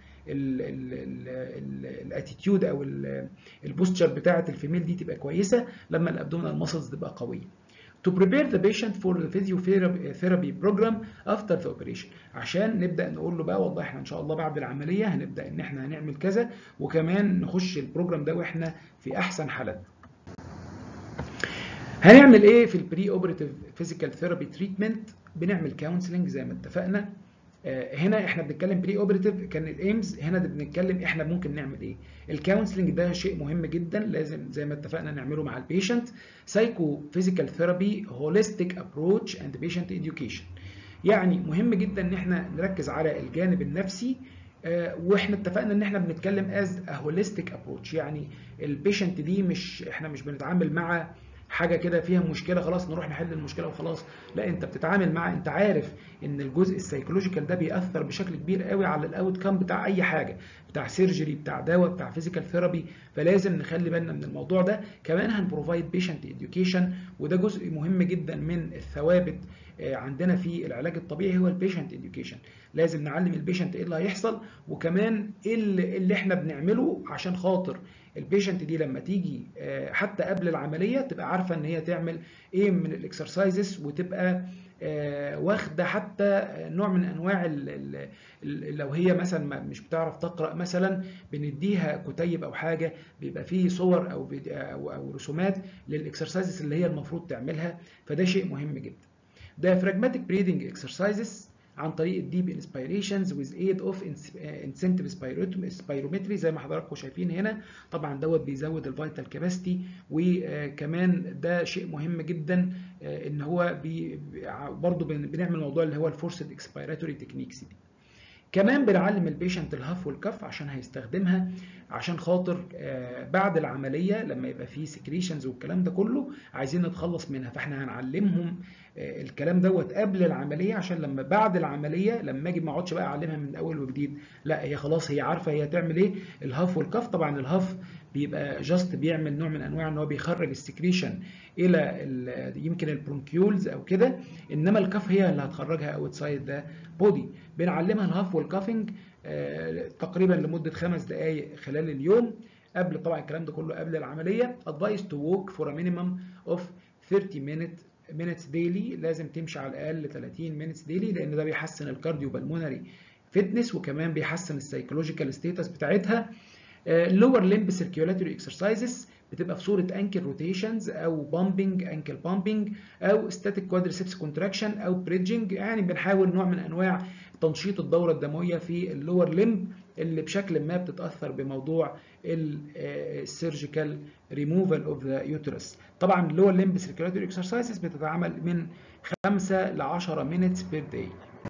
الاتيتيود او البوستشر بتاعه الفيميل دي تبقى كويسه لما الابدومينال ماسلز تبقى قويه. To prepare the patient for the physiotherapy program after the operation. عشان نبدأ نقول له بقى والله احنا ان شاء الله بعد العملية هنبدأ ان احنا هنعمل كذا، وكمان نخش البروجرام ده واحنا في احسن حالات. هنعمل ايه في البري اوبراتيف فيزيكال ثيرابي تريتمنت؟ بنعمل كونسلنج زي ما اتفقنا. هنا احنا بنتكلم بري اوبراتيف كان الايمز، هنا بنتكلم احنا ممكن نعمل ايه. الكونسلنج ده شيء مهم جدا لازم زي ما اتفقنا نعمله مع البيشنت. سايكو فيزيكال ثيرابي هوليستيك ابروتش اند بيشنت اديوكيشن. يعني مهم جدا ان احنا نركز على الجانب النفسي، واحنا اتفقنا ان احنا بنتكلم از هوليستيك ابروتش، يعني البيشنت دي مش احنا مش بنتعامل مع حاجه كده فيها مشكله خلاص نروح نحل المشكله وخلاص، لا انت بتتعامل مع انت عارف ان الجزء السايكولوجيكال ده بيأثر بشكل كبير قوي على الاوت كام بتاع اي حاجه، بتاع سيرجري بتاع دواء بتاع فيزيكال ثيرابي، فلازم نخلي بالنا من الموضوع ده. كمان هنبروفايد بيشنت اديوكيشن، وده جزء مهم جدا من الثوابت عندنا في العلاج الطبيعي هو البيشنت اديوكيشن. لازم نعلم البيشنت ايه اللي هيحصل، وكمان ايه اللي, اللي احنا بنعمله عشان خاطر البيشنت دي لما تيجي حتى قبل العمليه تبقى عارفه ان هي تعمل ايه من الاكسرسايزز، وتبقى واخده حتى نوع من انواع ال ال لو هي مثلا مش بتعرف تقرا مثلا بنديها كتيب او حاجه بيبقى فيه صور او او, أو رسومات للاكسرسايزز اللي هي المفروض تعملها، فده شيء مهم جدا. diaphragmatic breathing exercises عن طريق الديب انسبيريشنز with aid of incentive spirometry زي ما حضراتكم شايفين هنا. طبعا دوت بيزود الفيتال كاباسيتي، وكمان ده شيء مهم جدا ان هو بي برضه بنعمل موضوع اللي هو الفورسد اكسبيراتوري تكنيكس دي. كمان بنعلم البيشنت الهاف والكف عشان هيستخدمها عشان خاطر بعد العمليه لما يبقى فيه سكريشنز والكلام ده كله عايزين نتخلص منها، فاحنا هنعلمهم الكلام دوت قبل العمليه عشان لما بعد العمليه لما اجي ما اقعدش بقى اعلمها من اول وجديد، لا هي خلاص هي عارفه هي هتعمل ايه. الهاف والكف طبعا الهاف بيبقى جاست بيعمل نوع من انواع ان هو بيخرج السكريشن الى يمكن البرونكيولز او كده، انما الكف هي اللي هتخرجها اوتسايد ذا بودي. بنعلمها الهاف والكافنج آه تقريبا لمده خمس دقائق خلال اليوم قبل طبعا الكلام ده كله قبل العمليه. advice to walk for a minimum of thirty minutes minutes daily، لازم تمشي على الاقل ثلاثين minutes daily لان ده بيحسن الكارديو بالمونري فيتنس وكمان بيحسن السايكولوجيكال ستيتس بتاعتها. lower limb circulatory exercises بتبقى في صوره انكل روتيشنز او بامبنج انكل بامبنج او ستاتيك كوادريسبس كونتراكشن او بريدجنج، يعني بنحاول نوع من انواع تنشيط الدوره الدمويه في اللور ليمب اللي بشكل ما بتتاثر بموضوع السيرجيكال ريموفال اوف ذا يوترس. طبعا اللور ليمب سيركيولاتوري اكسرسايزز بتتعمل من خمسة ل عشرة مينتس بير داي.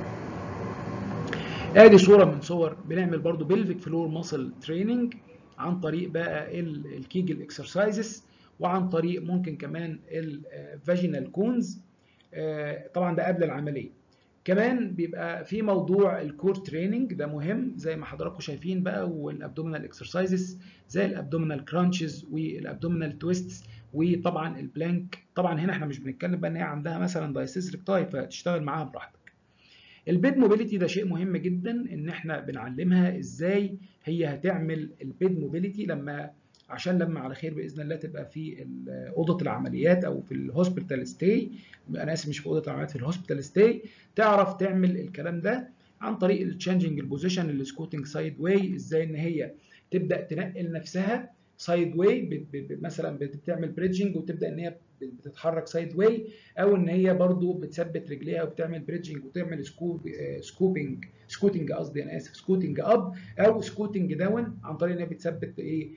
ادي صوره من صور بنعمل برضو بلفيك فلور ماسل تريننج عن طريق بقى الكيجل اكسرسايزز وعن طريق ممكن كمان الفاجينال كونز، طبعا ده قبل العمليه. كمان بيبقى في موضوع الكور تريننج ده مهم زي ما حضراتكم شايفين بقى، والابدومينال اكسرسايزز زي الابدومينال كرانشز والابدومينال تويستس وطبعا البلانك. طبعا هنا احنا مش بنتكلم بقى ان هي عندها مثلا دايستريك تايب فتشتغل معاها براحتك. البيد موبيليتي ده شيء مهم جدا ان احنا بنعلمها ازاي هي هتعمل البيد موبيليتي لما عشان لما على خير باذن الله تبقى في اوضه العمليات او في الهوسبيتال ستاي، انا اسف مش في اوضه العمليات، في الهوسبيتال ستاي، تعرف تعمل الكلام ده عن طريق التشينجنج البوزيشن السكوتنج سايد واي، ازاي ان هي تبدا تنقل نفسها سايد واي مثلا بتعمل بريدجنج وتبدا ان هي بتتحرك سايد واي، او ان هي برضو بتثبت رجليها وبتعمل بريدجنج وتعمل سكوب سكوبنج سكوتنج قصدي انا اسف سكوتنج اب او سكوتنج داون عن طريق ان هي بتثبت ايه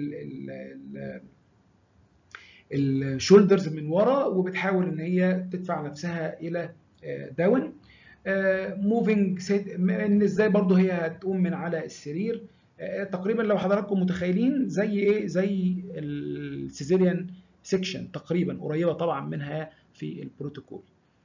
الشولدرز من ورا وبتحاول ان هي تدفع نفسها الى داون. موفينج ان ازاي برضو هي هتقوم من على السرير تقريبا لو حضراتكم متخيلين زي ايه زي السيزيريان سيكشن تقريبا قريبه طبعا منها في البروتوكول.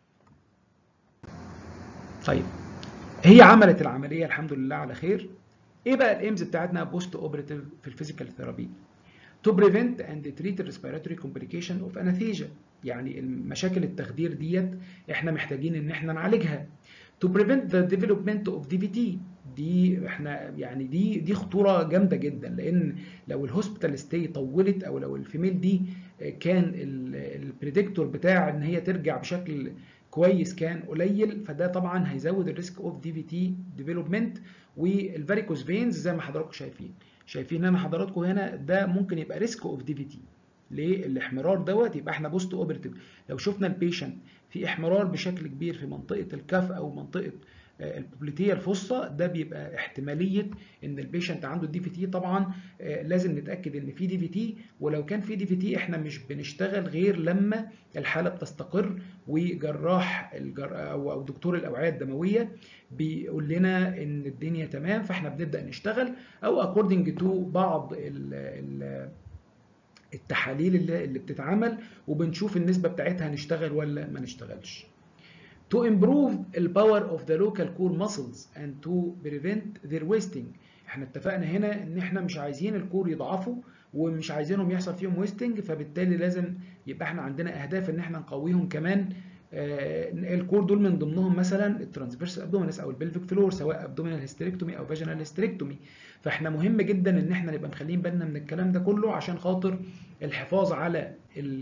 طيب هي عملت العمليه الحمد لله على خير. ايه بقى الايمز بتاعتنا بوست اوبريتيف في الفيزيكال ثيرابي؟ to prevent and treat respiratory complication of anesthesia، يعني المشاكل التخدير ديت احنا محتاجين ان احنا نعالجها. to prevent the development of دي في تي، دي احنا يعني دي دي خطوره جامده جدا، لان لو الهوسبيتال ستي طولت او لو الفيميل دي كان البريدكتور بتاع ان هي ترجع بشكل كويس كان قليل، فده طبعا هيزود الريسك اوف دي في تي ديفلوبمنت. والفاريكوز فينز زي ما حضراتكم شايفين شايفين هنا حضراتكم هنا ده ممكن يبقى ريسك اوف دي في تي. ليه الاحمرار دوت؟ يبقى احنا بوست اوبرتيف لو شفنا البيشنت في احمرار بشكل كبير في منطقه الكف او منطقه البوبليتيه الفصة، ده بيبقى احتماليه ان البيشنت عنده دي في تي. طبعا لازم نتاكد ان في دي في تي، ولو كان في دي في تي احنا مش بنشتغل غير لما الحاله بتستقر وجراح الجر... او او دكتور الاوعيه الدمويه بيقول لنا ان الدنيا تمام، فاحنا بنبدا نشتغل او اكوردنج تو بعض ال ال التحاليل اللي, اللي بتتعمل وبنشوف النسبه بتاعتها نشتغل ولا ما نشتغلش. To improve the power of the local core muscles and to prevent their wasting. احنا اتفقنا هنا ان احنا مش عايزين الكور يضعفوا ومش عايزينهم يحصل فيهم ويستنج، فبالتالي لازم يبقى احنا عندنا اهداف ان احنا نقويهم كمان. آه الكور دول من ضمنهم مثلا الترانسفيرس ابدومينس او البلفيك فلور سواء ابدومينال هيستريكتومي او فاجينال هيستريكتومي، فاحنا مهم جدا ان احنا نبقى مخلين بالنا من الكلام ده كله عشان خاطر الحفاظ على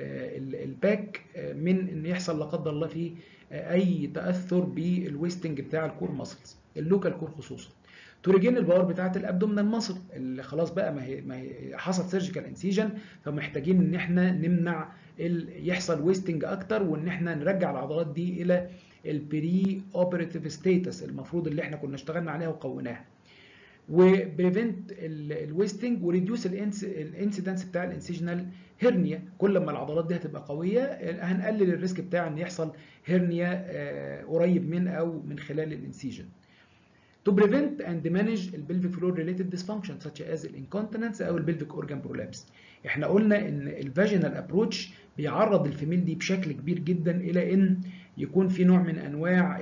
الباك من ان يحصل لا قدر الله فيه اي تاثر بالويستنج بتاع الكور ماسلز اللوكال كور خصوصا. توريجين الباور بتاعه الابدومينال ماسل اللي خلاص بقى ما هي ما هي حصل سيرجيكال انسيجن، فمحتاجين ان احنا نمنع يحصل ويستنج اكتر وان احنا نرجع العضلات دي الى البري اوبريتيف ستاتس المفروض اللي احنا كنا اشتغلنا عليها وقوناها. وبريفنت الويستنج وريديوس الانسيدنس بتاع الانسيجنال هيرنيا. كل ما العضلات دي هتبقى قويه هنقلل الريسك بتاع ان يحصل هيرنيا قريب من او من خلال الانسيجن. to prevent and manage البلفيك فلور related dysfunction such as الانكونتيننس او البلفيك اورجان برولابس. احنا قلنا ان الفاجينال ابروتش بيعرض الفيميل دي بشكل كبير جدا الى ان يكون في نوع من انواع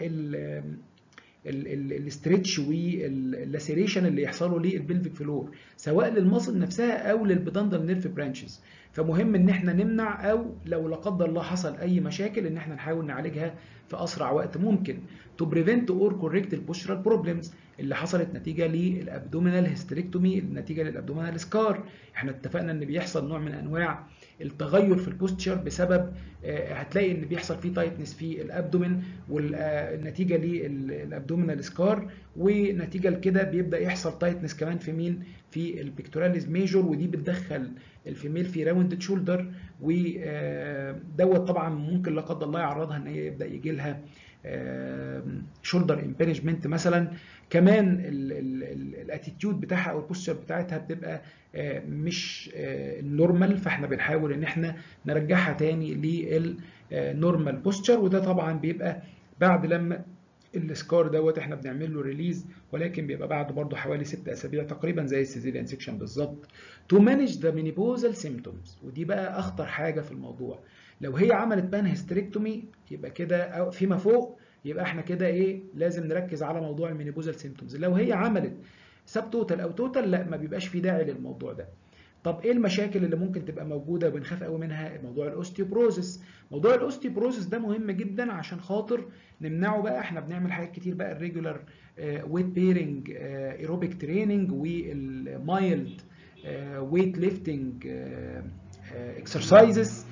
الاسترتش واللاسيريشن اللي يحصلوا للبلفيك فلور سواء للمصل نفسها او للبيداندال نيرف برانشز. فمهم ان احنا نمنع، او لو لا قدر الله حصل اي مشاكل ان احنا نحاول نعالجها في اسرع وقت ممكن. to prevent or correct البوسترال بروبلمز اللي حصلت نتيجه للابدومينال هيستريكتومي، نتيجه للابدومينال سكار. احنا اتفقنا ان بيحصل نوع من انواع التغير في البوستشر بسبب هتلاقي ان بيحصل فيه تايتنس في الابدومين والنتيجه للابدومينال سكار، ونتيجه لكده بيبدا يحصل تايتنس كمان في مين؟ في البيكتوراليز ميجور، ودي بتدخل الفيميل في راوندد شولدر، ودوت طبعا ممكن لا قدر الله يعرضها ان هي يبدا يجي لها شولدر امبنجمنت مثلا. كمان الاتيتيود بتاعها او البوستشر بتاعتها بتبقى مش نورمال، فاحنا بنحاول ان احنا نرجعها تاني للنورمال بوستشر، وده طبعا بيبقى بعد لما السكار دوت احنا بنعمل له ريليز، ولكن بيبقى بعد برضه حوالي ست اسابيع تقريبا زي السيزيريان سيكشن بالظبط. تو مانج ذا مينيبوزال سيمبتومز، ودي بقى اخطر حاجه في الموضوع. لو هي عملت بان هيستريكتومي يبقى كده او فيما فوق، يبقى احنا كده ايه لازم نركز على موضوع المينيبوزال سيمبتومز. لو هي عملت سب توتال او توتال لا ما بيبقاش في داعي للموضوع ده. طب ايه المشاكل اللي ممكن تبقى موجوده وبنخاف قوي منها؟ موضوع الاوستيوبروزس. موضوع الاوستيوبروزس ده مهم جدا عشان خاطر نمنعه بقى. احنا بنعمل حاجات كتير بقى، الريجولار ويت بيرنج ايروبيك تريننج والمايلد ويت ليفتنج اكسرسايزز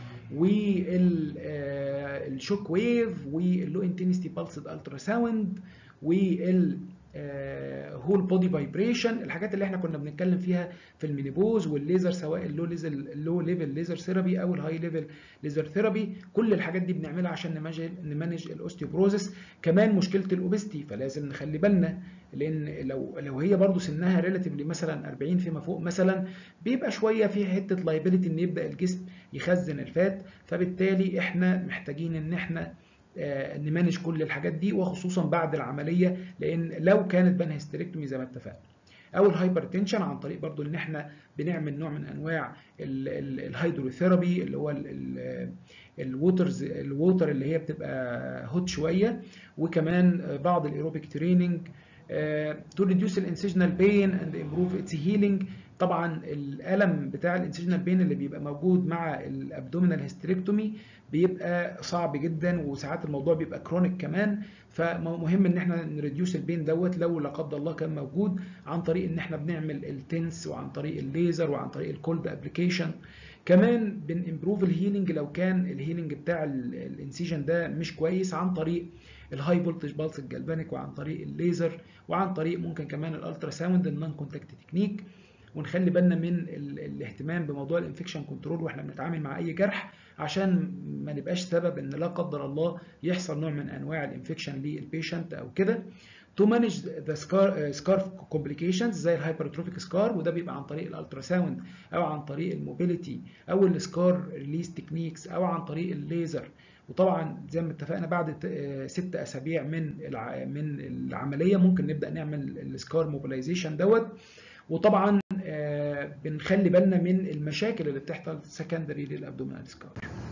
والشوك ويف واللو انتنسيتي بالسد الترا ساوند وال هول بودي فايبريشن، الحاجات اللي احنا كنا بنتكلم فيها في المينيبوز والليزر، سواء اللو ليزر اللو ليفل ليزر ثيرابي او الهاي ليفل ليزر ثيرابي. كل الحاجات دي بنعملها عشان نمانج الاوستيوبروزس. كمان مشكله الاوبستي، فلازم نخلي بالنا، لان لو لو هي برضو سنها ريلاتيفلي مثلا أربعين فيما فوق مثلا، بيبقى شويه في حته لايبيليتي ان يبدا الجسم يخزن الفات، فبالتالي احنا محتاجين ان احنا نمانج كل الحاجات دي، وخصوصا بعد العمليه، لان لو كانت بان هيستريكتومي زي ما اتفقنا. او الهايبرتنشن عن طريق برضو ان احنا بنعمل نوع من انواع الهيدروثيرابي اللي هو الووترز الووتر اللي هي بتبقى هوت شويه، وكمان بعض الايروبيك تريننج تو ريديوس الانسيجنال بين اند امبروف اتس هيلينج. طبعا الالم بتاع الانسيجنال بين اللي بيبقى موجود مع الابدومينال هيستريكتومي بيبقى صعب جدا، وساعات الموضوع بيبقى كرونيك كمان، فمهم ان احنا نريديوس البين دوت لو لا قدر الله كان موجود، عن طريق ان احنا بنعمل التنس وعن طريق الليزر وعن طريق الكولد ابلكيشن. كمان بنمبروف الهيلينج لو كان الهيلينج بتاع الانسيجن ده مش كويس، عن طريق الهاي فولتج بالس الجلفانيك وعن طريق الليزر وعن طريق ممكن كمان الالترا ساوند النون كونتاكت تكنيك. ونخلي بالنا من الاهتمام بموضوع الانفكشن كنترول واحنا بنتعامل مع اي جرح، عشان ما نبقاش سبب ان لا قدر الله يحصل نوع من انواع الانفكشن للبيشنت او كده. تو مانج ذا سكار سكار كومبليكيشنز زي الهايبرتروفيك سكار، وده بيبقى عن طريق الالترا ساوند او عن طريق الموبيليتي او السكار ريليز تكنيكس او عن طريق الليزر. وطبعا زي ما اتفقنا بعد ست اسابيع من من العمليه ممكن نبدا نعمل السكار موبيلايزيشن دوت. وطبعا بنخلي بالنا من المشاكل اللي بتحصل سكندري للابدومينال سكار.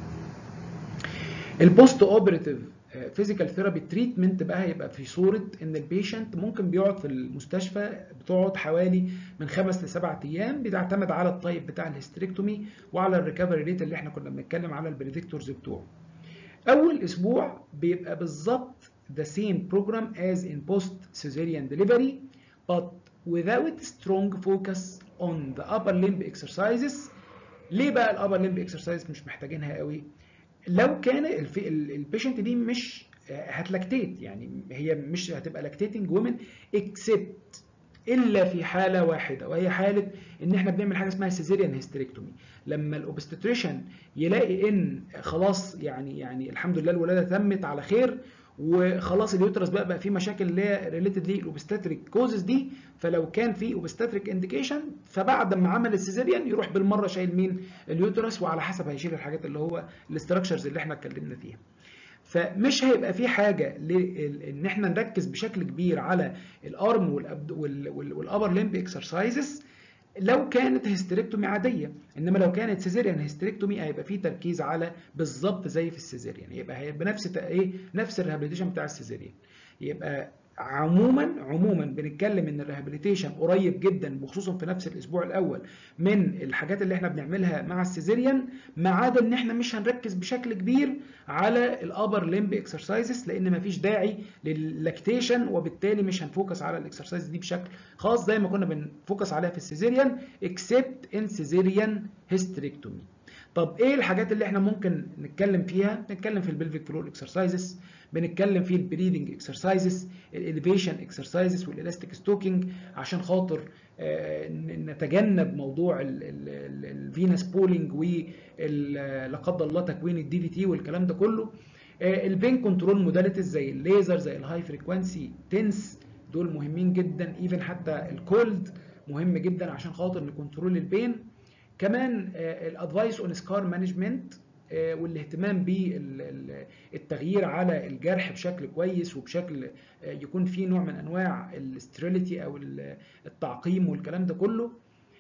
البوست اوبراتيف فيزيكال ثيرابي تريتمنت بقى هيبقى في صوره ان البيشنت ممكن بيقعد في المستشفى، بتقعد حوالي من خمس لسبع ايام، بتعتمد على التايب بتاع الهيستريكتومي وعلى الريكفري ريت اللي احنا كنا بنتكلم على البريدكتورز بتوعه. اول اسبوع بيبقى بالظبط the same program as in post cesarean delivery but without strong focus on the upper limb exercises. ليه بقى الابر limb exercise مش محتاجينها قوي؟ لو كان البيشنت دي مش هتلاكتيت، يعني هي مش هتبقى لاكتيتنج وومن اكسبت الا في حاله واحده، وهي حاله ان احنا بنعمل حاجه اسمها سيزيريان هيستريكتومي. لما الاوبستريشن يلاقي ان خلاص يعني يعني الحمد لله الولاده تمت على خير، وخلاص اليوترس بقى بقى فيه مشاكل اللي هي ريليتد للاوبستاتريك كوزز دي، فلو كان في اوبستاتريك انديكيشن فبعد ما عمل السيزيريان يروح بالمره شايل مين؟ اليوترس، وعلى حسب هيشيل الحاجات اللي هو الاستراكشرز اللي احنا اتكلمنا فيها. فمش هيبقى في حاجه ان احنا نركز بشكل كبير على الارم والابر ليمب اكسرسايزز لو كانت هيستريكتومي عاديه، انما لو كانت سيزيريان هيستريكتومي هيبقى في تركيز على بالظبط زي في السيزيريان، يبقى هيبقى نفس ايه نفس الريهابيليتيشن بتاع السيزيريان. يبقى عموما عموما بنتكلم ان الريهابيليتيشن قريب جدا وخصوصا في نفس الاسبوع الاول من الحاجات اللي احنا بنعملها مع السيزيريان، ما عدا ان احنا مش هنركز بشكل كبير على الابر ليمب اكسرسايزز لان مفيش داعي لللاكتيشن، وبالتالي مش هنفوكس على الاكسرسايز دي بشكل خاص زي ما كنا بنفوكس عليها في السيزيريان اكسبت ان سيزيريان هيستريكتومي. طب ايه الحاجات اللي احنا ممكن نتكلم فيها؟ نتكلم في البلفيك فلور اكسرسايزز، بنتكلم في البريدنج اكسرسايزز، الاليفيشن اكسرسايزز والالاستيك ستوكينج عشان خاطر نتجنب موضوع الفينس بولينج ولا قدر الله تكوين الدي في تي والكلام ده كله. البين كنترول موداليتيز زي الليزر زي الهاي فريكوانسي تنس، دول مهمين جدا. ايفن حتى الكولد مهم جدا عشان خاطر نكنترول البين. كمان الادفايس اون سكار مانجمنت والاهتمام بالتغيير على الجرح بشكل كويس وبشكل يكون فيه نوع من انواع الاستريليتي او التعقيم والكلام ده كله.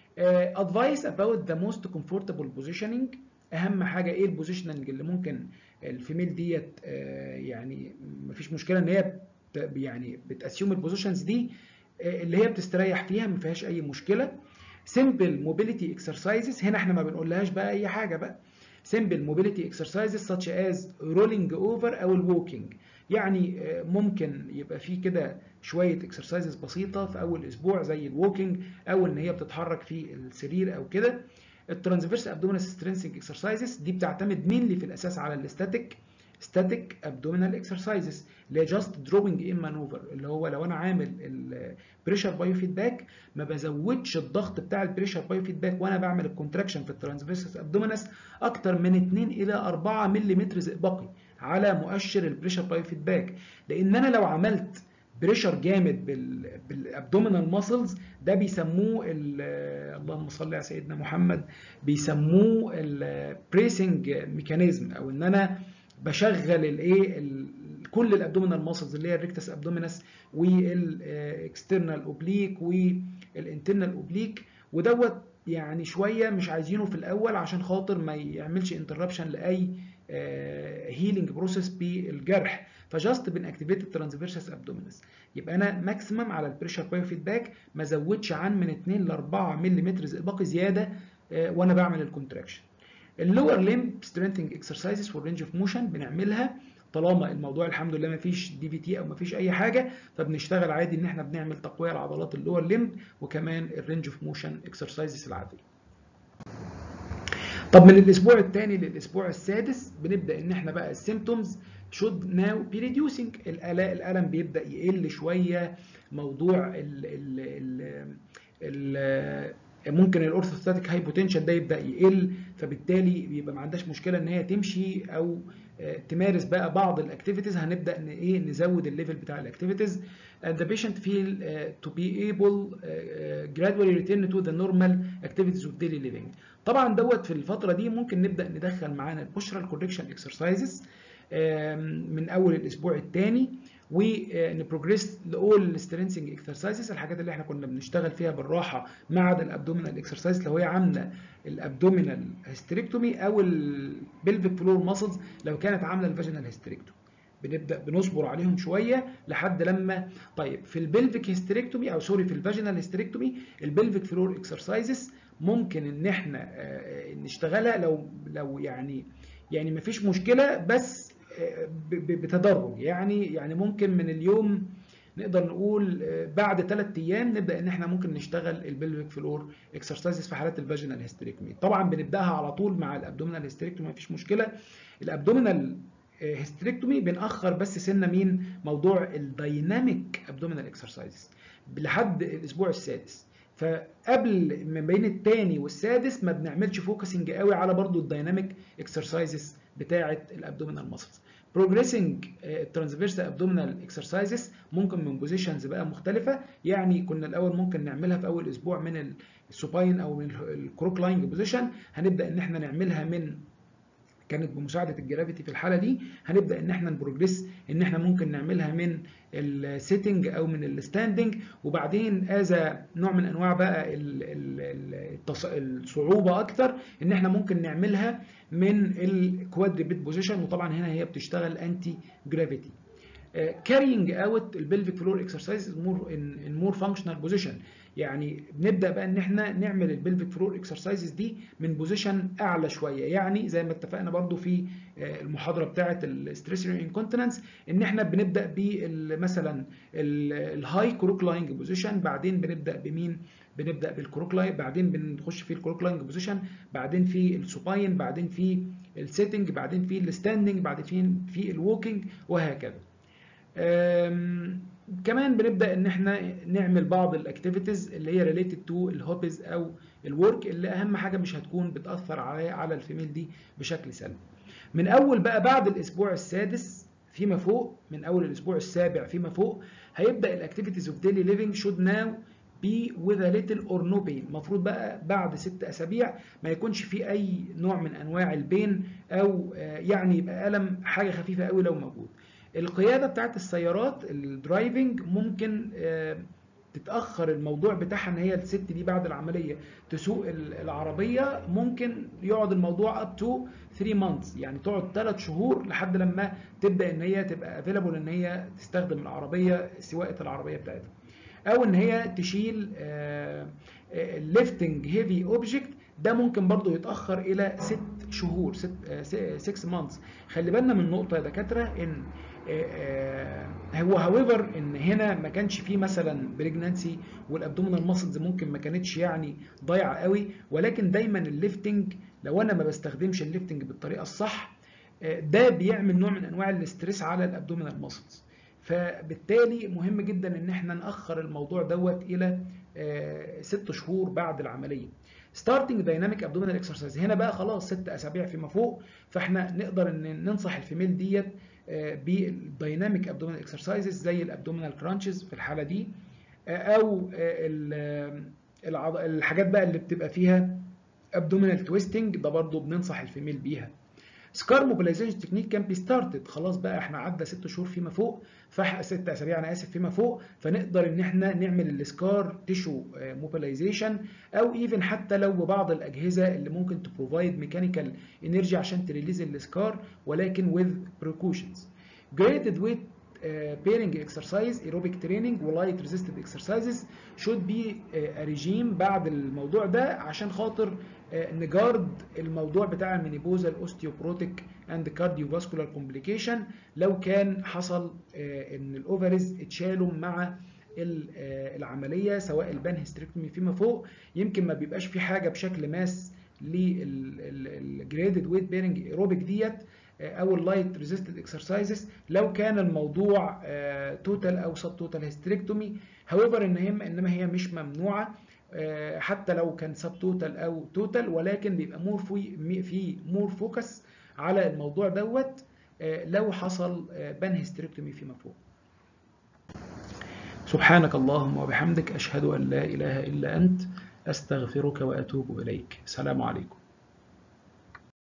advice about the most comfortable positioning، اهم حاجه ايه البوزيشننج اللي ممكن الفيميل ديت يعني مفيش مشكله ان هي يعني بتاسيوم البوزيشنز دي اللي هي بتستريح فيها ما فيهاش اي مشكله. simple mobility exercises، هنا احنا ما بنقولهاش بقى اي حاجه بقى. simple mobility exercises such as rolling over او الووكينج، يعني ممكن يبقى في كده شويه اكسرسايزز بسيطه في اول اسبوع زي الووكينج او ان هي بتتحرك في السرير او كده. الترانسفيرس ابدومينال سترينثنج اكسرسايزز دي بتعتمد مينلي في الاساس على الاستاتيك static abdominal exercises اللي هي just dropping in maneuver، اللي هو لو انا عامل البريشر بايو فيدباك ما بزودش الضغط بتاع البريشر بايو فيدباك وانا بعمل الكونتراكشن في الترانسفيرس ابدومينس اكتر من اتنين الى اربعة ملم زئبقي على مؤشر البريشر بايو فيدباك، لان انا لو عملت بريشر جامد بالابدومينال ماسلز ده بيسموه اللهم صل على سيدنا محمد بيسموه البريسنج ميكانيزم، او ان انا بشغل الايه كل الابدومينال ماسلز اللي هي الريكتس ابدومينس والاكسترنال اوبليك والانترنال اوبليك، ودوت يعني شويه مش عايزينه في الاول عشان خاطر ما يعملش انتربشن لاي هيلينج بروسيس بالجرح، فجاست بنأكتيفيت الترانسفيرسس ابدومينس. يبقى انا ماكسيمم على البريشر بايو فيدباك ما زودش عن من اتنين ل اربعة ملم زئبقي زياده وانا بعمل الكونتراكشن. اللور ليمب سترينثنج اكسرسايزز فور رينج اوف موشن بنعملها طالما الموضوع الحمد لله ما فيش دي في تي او ما فيش اي حاجه، فبنشتغل عادي ان احنا بنعمل تقويه لعضلات اللور ليمب وكمان الرينج اوف موشن اكسرسايزز العاديه. طب من الاسبوع الثاني للاسبوع السادس بنبدا ان احنا بقى السيمبتومز should now be reducing، الالم بيبدا يقل شويه، موضوع ال ال ال ممكن الاورثوستاتيك هايبوتنشن ده يبدا يقل، فبالتالي بيبقى ما عندهاش مشكله ان هي تمشي او تمارس بقى بعض الاكتيفيتيز، هنبدا ان ايه نزود الليفل بتاع الاكتيفيتيز. and the patient feel uh, to be able uh, gradually return to the normal activities of daily living. طبعا دوت في الفتره دي ممكن نبدا ندخل معانا البوسترال كوركشن اكسرسايزز من اول الاسبوع الثاني، ونبروجريس لاول سترينثنج اكسرسايزز، الحاجات اللي احنا كنا بنشتغل فيها بالراحه ما عدا الابدومينال اكسرسايز لو هي عامله الابدومينال هيستريكتومي او البلفيك فلور ماسلز لو كانت عامله الفاجينال هيستريكتومي، بنبدا بنصبر عليهم شويه لحد لما. طيب في البلفيك هيستريكتومي او سوري في الفاجينال هيستريكتومي البلفيك فلور اكسرسايزز ممكن ان احنا نشتغلها لو لو يعني يعني مفيش مشكله بس بتدرج، يعني يعني ممكن من اليوم نقدر نقول بعد ثلاث ايام نبدا ان احنا ممكن نشتغل البلفيك فلور اكسرسايزز في حالات الفاجينال هيستريكتومي. طبعا بنبداها على طول مع الابدومينال هيستريكتومي مفيش مشكله. الابدومينال هيستريكتومي بنأخر بس سنه مين موضوع الدايناميك ابدومينال اكسرسايزز لحد الاسبوع السادس، فقبل ما بين الثاني والسادس ما بنعملش فوكسنج قوي على برضو الدايناميك اكسرسايزز بتاعه الابدومينال ماسلز. بروجريسنج الترانسفيرس ابدومينال اكسرسايزز ممكن من بوزيشنز بقى مختلفه، يعني كنا الاول ممكن نعملها في اول اسبوع من السوباين او من الكروك لاينج بوزيشن، هنبدا ان احنا نعملها من كانت بمساعده الجرافيتي في الحاله دي، هنبدا ان احنا نبروجريس ان احنا ممكن نعملها من السيتنج او من الستاندنج، وبعدين اذا نوع من انواع بقى ال ال الصعوبه اكتر ان احنا ممكن نعملها من الكوادريبت بوزيشن، وطبعا هنا هي بتشتغل انتي جرافيتي. كارينج اوت البلفيك فلور اكسرسايز مور ان مور فانكشنال بوزيشن، يعني بنبدا بقى ان احنا نعمل البلفيك فلور اكسرسايزز دي من بوزيشن اعلى شويه، يعني زي ما اتفقنا برضو في المحاضره بتاعه الستريس انكونتيننس ان احنا بنبدا مثلا الهاي كروكلاينج بوزيشن، بعدين بنبدا بمين؟ بنبدا بالكروكلاين، بعدين بنخش في الكروكلاينج بوزيشن، بعدين في السوباين، بعدين في السيتنج، بعدين في الستاندنج، بعدين في في الووكينج، وهكذا. كمان بنبدا ان احنا نعمل بعض الاكتيفيتيز اللي هي ريليتد تو الهوبيز او الورك، اللي اهم حاجه مش هتكون بتاثر على على الفيميل دي بشكل سلبي. من اول بقى بعد الاسبوع السادس فيما فوق، من اول الاسبوع السابع فيما فوق، هيبدا الاكتيفيتيز اوف ديلي ليفنج شود ناو بي with a little or no pain. المفروض بقى بعد ست اسابيع ما يكونش في اي نوع من انواع البين، او يعني يبقى الم حاجه خفيفه قوي لو موجود. القياده بتاعت السيارات الدرايفنج ممكن تتاخر الموضوع بتاعها، ان هي الست دي بعد العمليه تسوق العربيه ممكن يقعد الموضوع اب تو ثلاثة مانثs، يعني تقعد ثلاث شهور لحد لما تبدا ان هي تبقى افيلابل ان هي تستخدم العربيه سواقه العربيه بتاعتها، او ان هي تشيل ليفتنج هيفي اوبجكت، ده ممكن برضو يتاخر الى ست شهور ست مانثs. خلي بالنا من نقطه يا دكاتره، ان هو هاويفر ان هنا ما كانش فيه مثلا بريجنانسي والابدومينال ماسلز ممكن ما كانتش يعني ضايعه قوي، ولكن دايما الليفتنج لو انا ما بستخدمش الليفتنج بالطريقه الصح ده بيعمل نوع من انواع الاستريس على الابدومينال ماسلز، فبالتالي مهم جدا ان احنا ناخر الموضوع دوت الى ست شهور بعد العمليه. ستارتنج دايناميك ابدومينال اكسرسايز، هنا بقى خلاص ست اسابيع فيما فوق، فاحنا نقدر ان ننصح الفيميل ديت بالدايناميك ابدومينال اكسرسايزز زي الابدومينال كرانشز في الحاله دي، او الحاجات بقى اللي بتبقى فيها ابدومينال تويستنج، ده برضو بننصح الفيميل بيها. سكار موبيلايزيشن تكنيك كان بي ستارتد، خلاص بقى احنا عدى ست شهور فيما فوق، فح ست اسابيع انا اسف فيما فوق، فنقدر ان احنا نعمل السكار تيشو موبيلايزيشن، او ايفن حتى لو ببعض الاجهزه اللي ممكن تبروفايد ميكانيكال انرجي عشان تريليز السكار، ولكن with precautions. graded weight bearing exercise aerobic training ولايت resisted exercises should be a regime بعد الموضوع ده، عشان خاطر نجارد الموضوع بتاع المينيبوزال اوستيوبروتيك اند كارديوفاسكولار كومبليكيشن لو كان حصل ان الاوفرز اتشالوا مع العمليه، سواء البان هيستريكتومي فيما فوق، يمكن ما بيبقاش في حاجه بشكل ماس للجريدد ويت بيرنج ايروبيك ديت او اللايت ريزيستد اكسرسايزز لو كان الموضوع توتال او سب توتال هيستريكتومي. هاويفر ان هي انما هي مش ممنوعه حتى لو كان سب توتال او توتال، ولكن بيبقى مور في في مور فوكس على الموضوع دوت لو حصل بان هيستريكتومي فيما فوق. سبحانك اللهم وبحمدك، اشهد ان لا اله الا انت، استغفرك واتوب اليك. السلام عليكم.